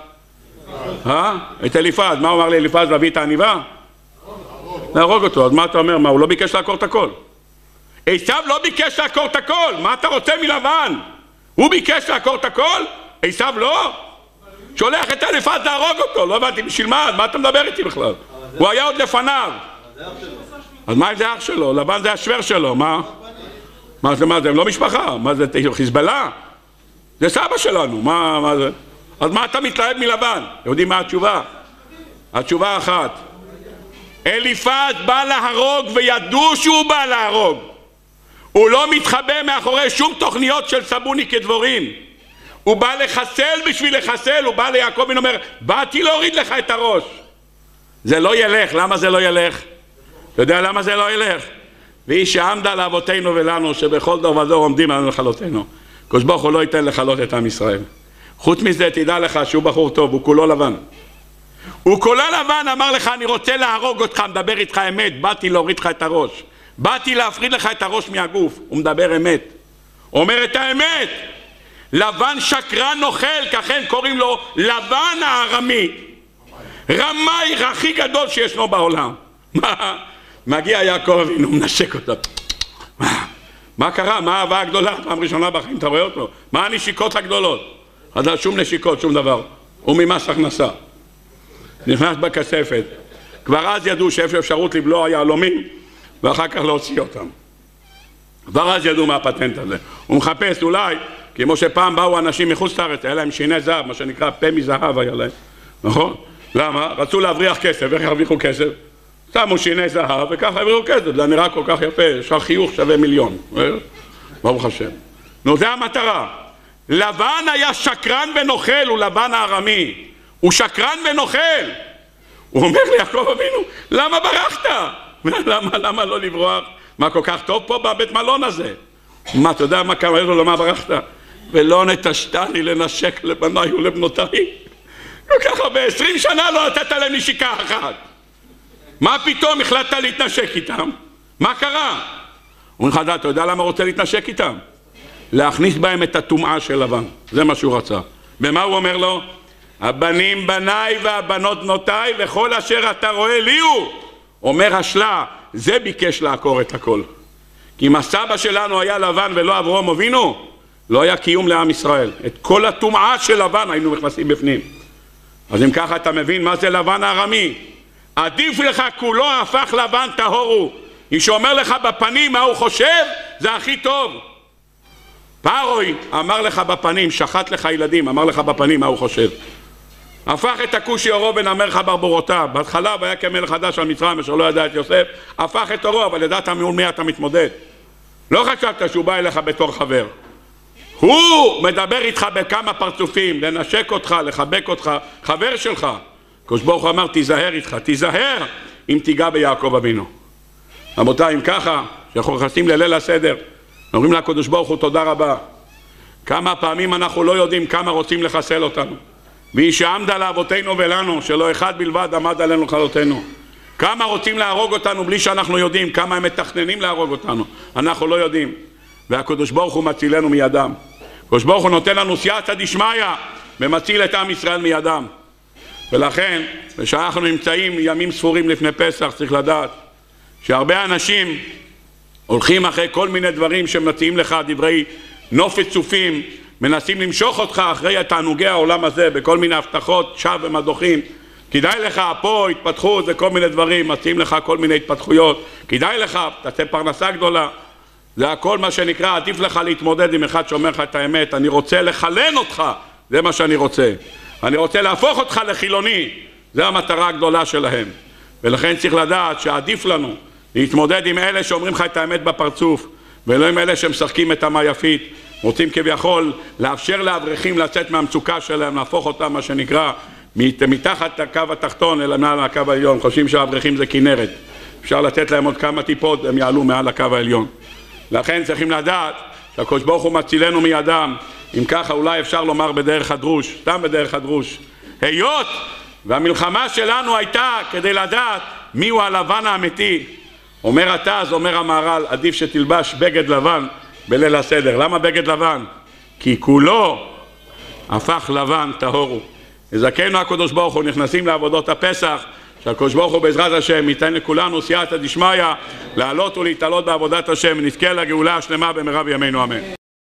את אליפז. מה הוא אמר לאליפז להביא את העניבה? להרוג אותו. אז מה אתה אומר? מה, הוא לא ביקש לעקור את הכל? עשיו לא ביקש לעקור את הכל. מה אתה רוצה מלבן? הוא ביקש לעקור את הכל? עשיו לא? שולח את אליפז להרוג אותו. לא הבנתי, בשביל מה? מה אתה מדבר איתי בכלל? הוא היה עוד לפניו. אז מה אם זה אח שלו? לבן זה השוור שלו. מה זה? הם לא משפחה? מה זה? חיזבאללה? זה סבא שלנו. מה זה? אז מה אתה מתלהב מלבן? יודעים מה התשובה? התשובה אחת. אליפז בא להרוג וידעו שהוא בא להרוג. הוא לא מתחבא מאחורי שום תוכניות של סבוני כדבורים. הוא בא לחסל בשביל לחסל. הוא בא ליעקב ואומר, באתי להוריד לך את הראש. זה לא ילך. למה זה לא ילך? אתה יודע למה זה לא ילך? והיא שעמדה לאבותינו ולנו שבכל דור ודור עומדים עלינו לכלותנו. הקדוש ברוך הוא לא ייתן לכלות את עם ישראל. חוץ מזה תדע לך שהוא בחור טוב, הוא כולו לבן. הוא כולו לבן, אמר לך אני רוצה להרוג אותך, מדבר איתך אמת, באתי להוריד לך את הראש. באתי להפריד לך את הראש מהגוף. הוא מדבר אמת. אומר את האמת. לבן שקרן נוכל, ככן קוראים לו לבן הארמי. רמאי הכי גדול שישנו בעולם. מה? מגיע יעקב אבינו, מנשק אותו. מה קרה? מה האהבה הגדולה? פעם ראשונה בחיים, אתה רואה אותו? מה הנשיקות הגדולות? אז שום נשיקות, שום דבר. הוא ממס הכנסה. נכנס בכספת. כבר אז ידעו שיש אפשרות לבלוע יהלומים, ואחר כך להוציא אותם. כבר אז ידעו מה הפטנט הזה. הוא מחפש אולי, כמו שפעם באו אנשים מחוץ לארץ, היה להם שיני זהב, מה שנקרא פה מזהב היה להם. נכון? למה? רצו להבריח כסף, איך הרוויחו כסף? שמו שיני זהב וככה הבריחו כסף, זה נראה כל כך יפה, יש חיוך שווה מיליון. ברוך השם. נו, זה המטרה. לבן היה שקרן ונוכל, הוא לבן הארמי. הוא שקרן ונוכל. הוא אומר ליעקב אבינו, למה ברחת? למה לא לברוח? מה כל כך טוב פה בבית מלון הזה? מה, אתה יודע מה קרה לו, למה ברחת? ולא נטשתני לנשק לבניי ולבנותיי. כל כך הרבה, 20 שנה לא נתת להם נשיקה אחת. מה פתאום החלטת להתנשק איתם? מה קרה? הוא אומר לך, אתה יודע למה רוצה להתנשק איתם? להכניס בהם את הטומאה של לבן. זה מה שהוא רצה. ומה הוא אומר לו? הבנים בניי והבנות בנותיי וכל אשר אתה רואה לי הוא. אומר השלה, זה ביקש לעקור את הכל. כי אם הסבא שלנו היה לבן ולא אברהם אבינו, לא היה קיום לעם ישראל. את כל הטומאה של לבן היינו מכנסים בפנים. אז אם ככה אתה מבין מה זה לבן הארמי. עדיף לך כולו הפך לבן טהור הוא. מי שאומר לך בפנים מה הוא חושב, זה הכי טוב. פרוי אמר לך בפנים, שחט לך ילדים, אמר לך בפנים מה הוא חושב. הפך את הכושי אורו בן המלך ברבורותיו. בהתחלה היה כמלך חדש על מצרים אשר לא ידע את יוסף. הפך את אורו, אבל ידעת מול מי אתה מתמודד. לא חשבת שהוא בא אליך בתור חבר. הוא מדבר איתך בכמה פרצופים, לנשק אותך, לחבק אותך, חבר שלך. הקדוש ברוך הוא אמר תיזהר איתך, תיזהר אם תיגע ביעקב אבינו. רבותיי, אם ככה, שאנחנו נכנסים לליל הסדר, אומרים לקדוש ברוך הוא תודה רבה. כמה פעמים אנחנו לא יודעים כמה רוצים לחסל אותנו. והיא שעמדה לאבותינו ולנו, שלא אחד בלבד עמד עלינו לכלותנו. כמה רוצים להרוג אותנו בלי שאנחנו יודעים, כמה הם מתכננים להרוג אותנו, אנחנו לא יודעים. והקדוש ברוך הוא מצילנו מידם. הקדוש ברוך הוא נותן לנו סייעתא דשמיא ומציל את עם ישראל מידם. ולכן, כשאנחנו נמצאים ימים ספורים לפני פסח, צריך לדעת שהרבה אנשים הולכים אחרי כל מיני דברים שמציעים לך, דברי נופת צופים, מנסים למשוך אותך אחרי תענוגי העולם הזה בכל מיני הבטחות שווא ומדוחים. כדאי לך פה התפתחות וכל מיני דברים, מציעים לך כל מיני התפתחויות, כדאי לך, תעשה פרנסה גדולה. זה הכל מה שנקרא, עדיף לך להתמודד עם אחד שאומר לך את האמת, אני רוצה לחלן אותך, זה מה שאני רוצה. אני רוצה להפוך אותך לחילוני, זה המטרה הגדולה שלהם. ולכן צריך לדעת שעדיף לנו להתמודד עם אלה שאומרים לך את האמת בפרצוף, ולא עם אלה שמשחקים את המייפית, רוצים כביכול לאפשר לאברכים לצאת מהמצוקה שלהם, להפוך אותם מה שנקרא מתחת לקו התחתון אלא מעל הקו העליון. חושבים שהאברכים זה כנרת, אפשר לתת להם עוד כמה טיפות, הם יעלו מעל הקו העליון. לכן צריכים לדעת שהקדוש ברוך הוא מצילנו מידם. אם ככה אולי אפשר לומר בדרך הדרוש, סתם בדרך הדרוש, היות והמלחמה שלנו הייתה כדי לדעת מיהו הלבן האמיתי. אומר התז, אומר המהר"ל, עדיף שתלבש בגד לבן בליל הסדר. למה בגד לבן? כי כולו הפך לבן טהור הוא. יזכנו הקדוש ברוך הוא, נכנסים לעבודות הפסח, שהקדוש ברוך הוא בעזרת השם ייתן לכולנו סייעתא דשמיא לעלות ולהתעלות בעבודת השם, ונזכה לגאולה השלמה במהרה בימינו אמן.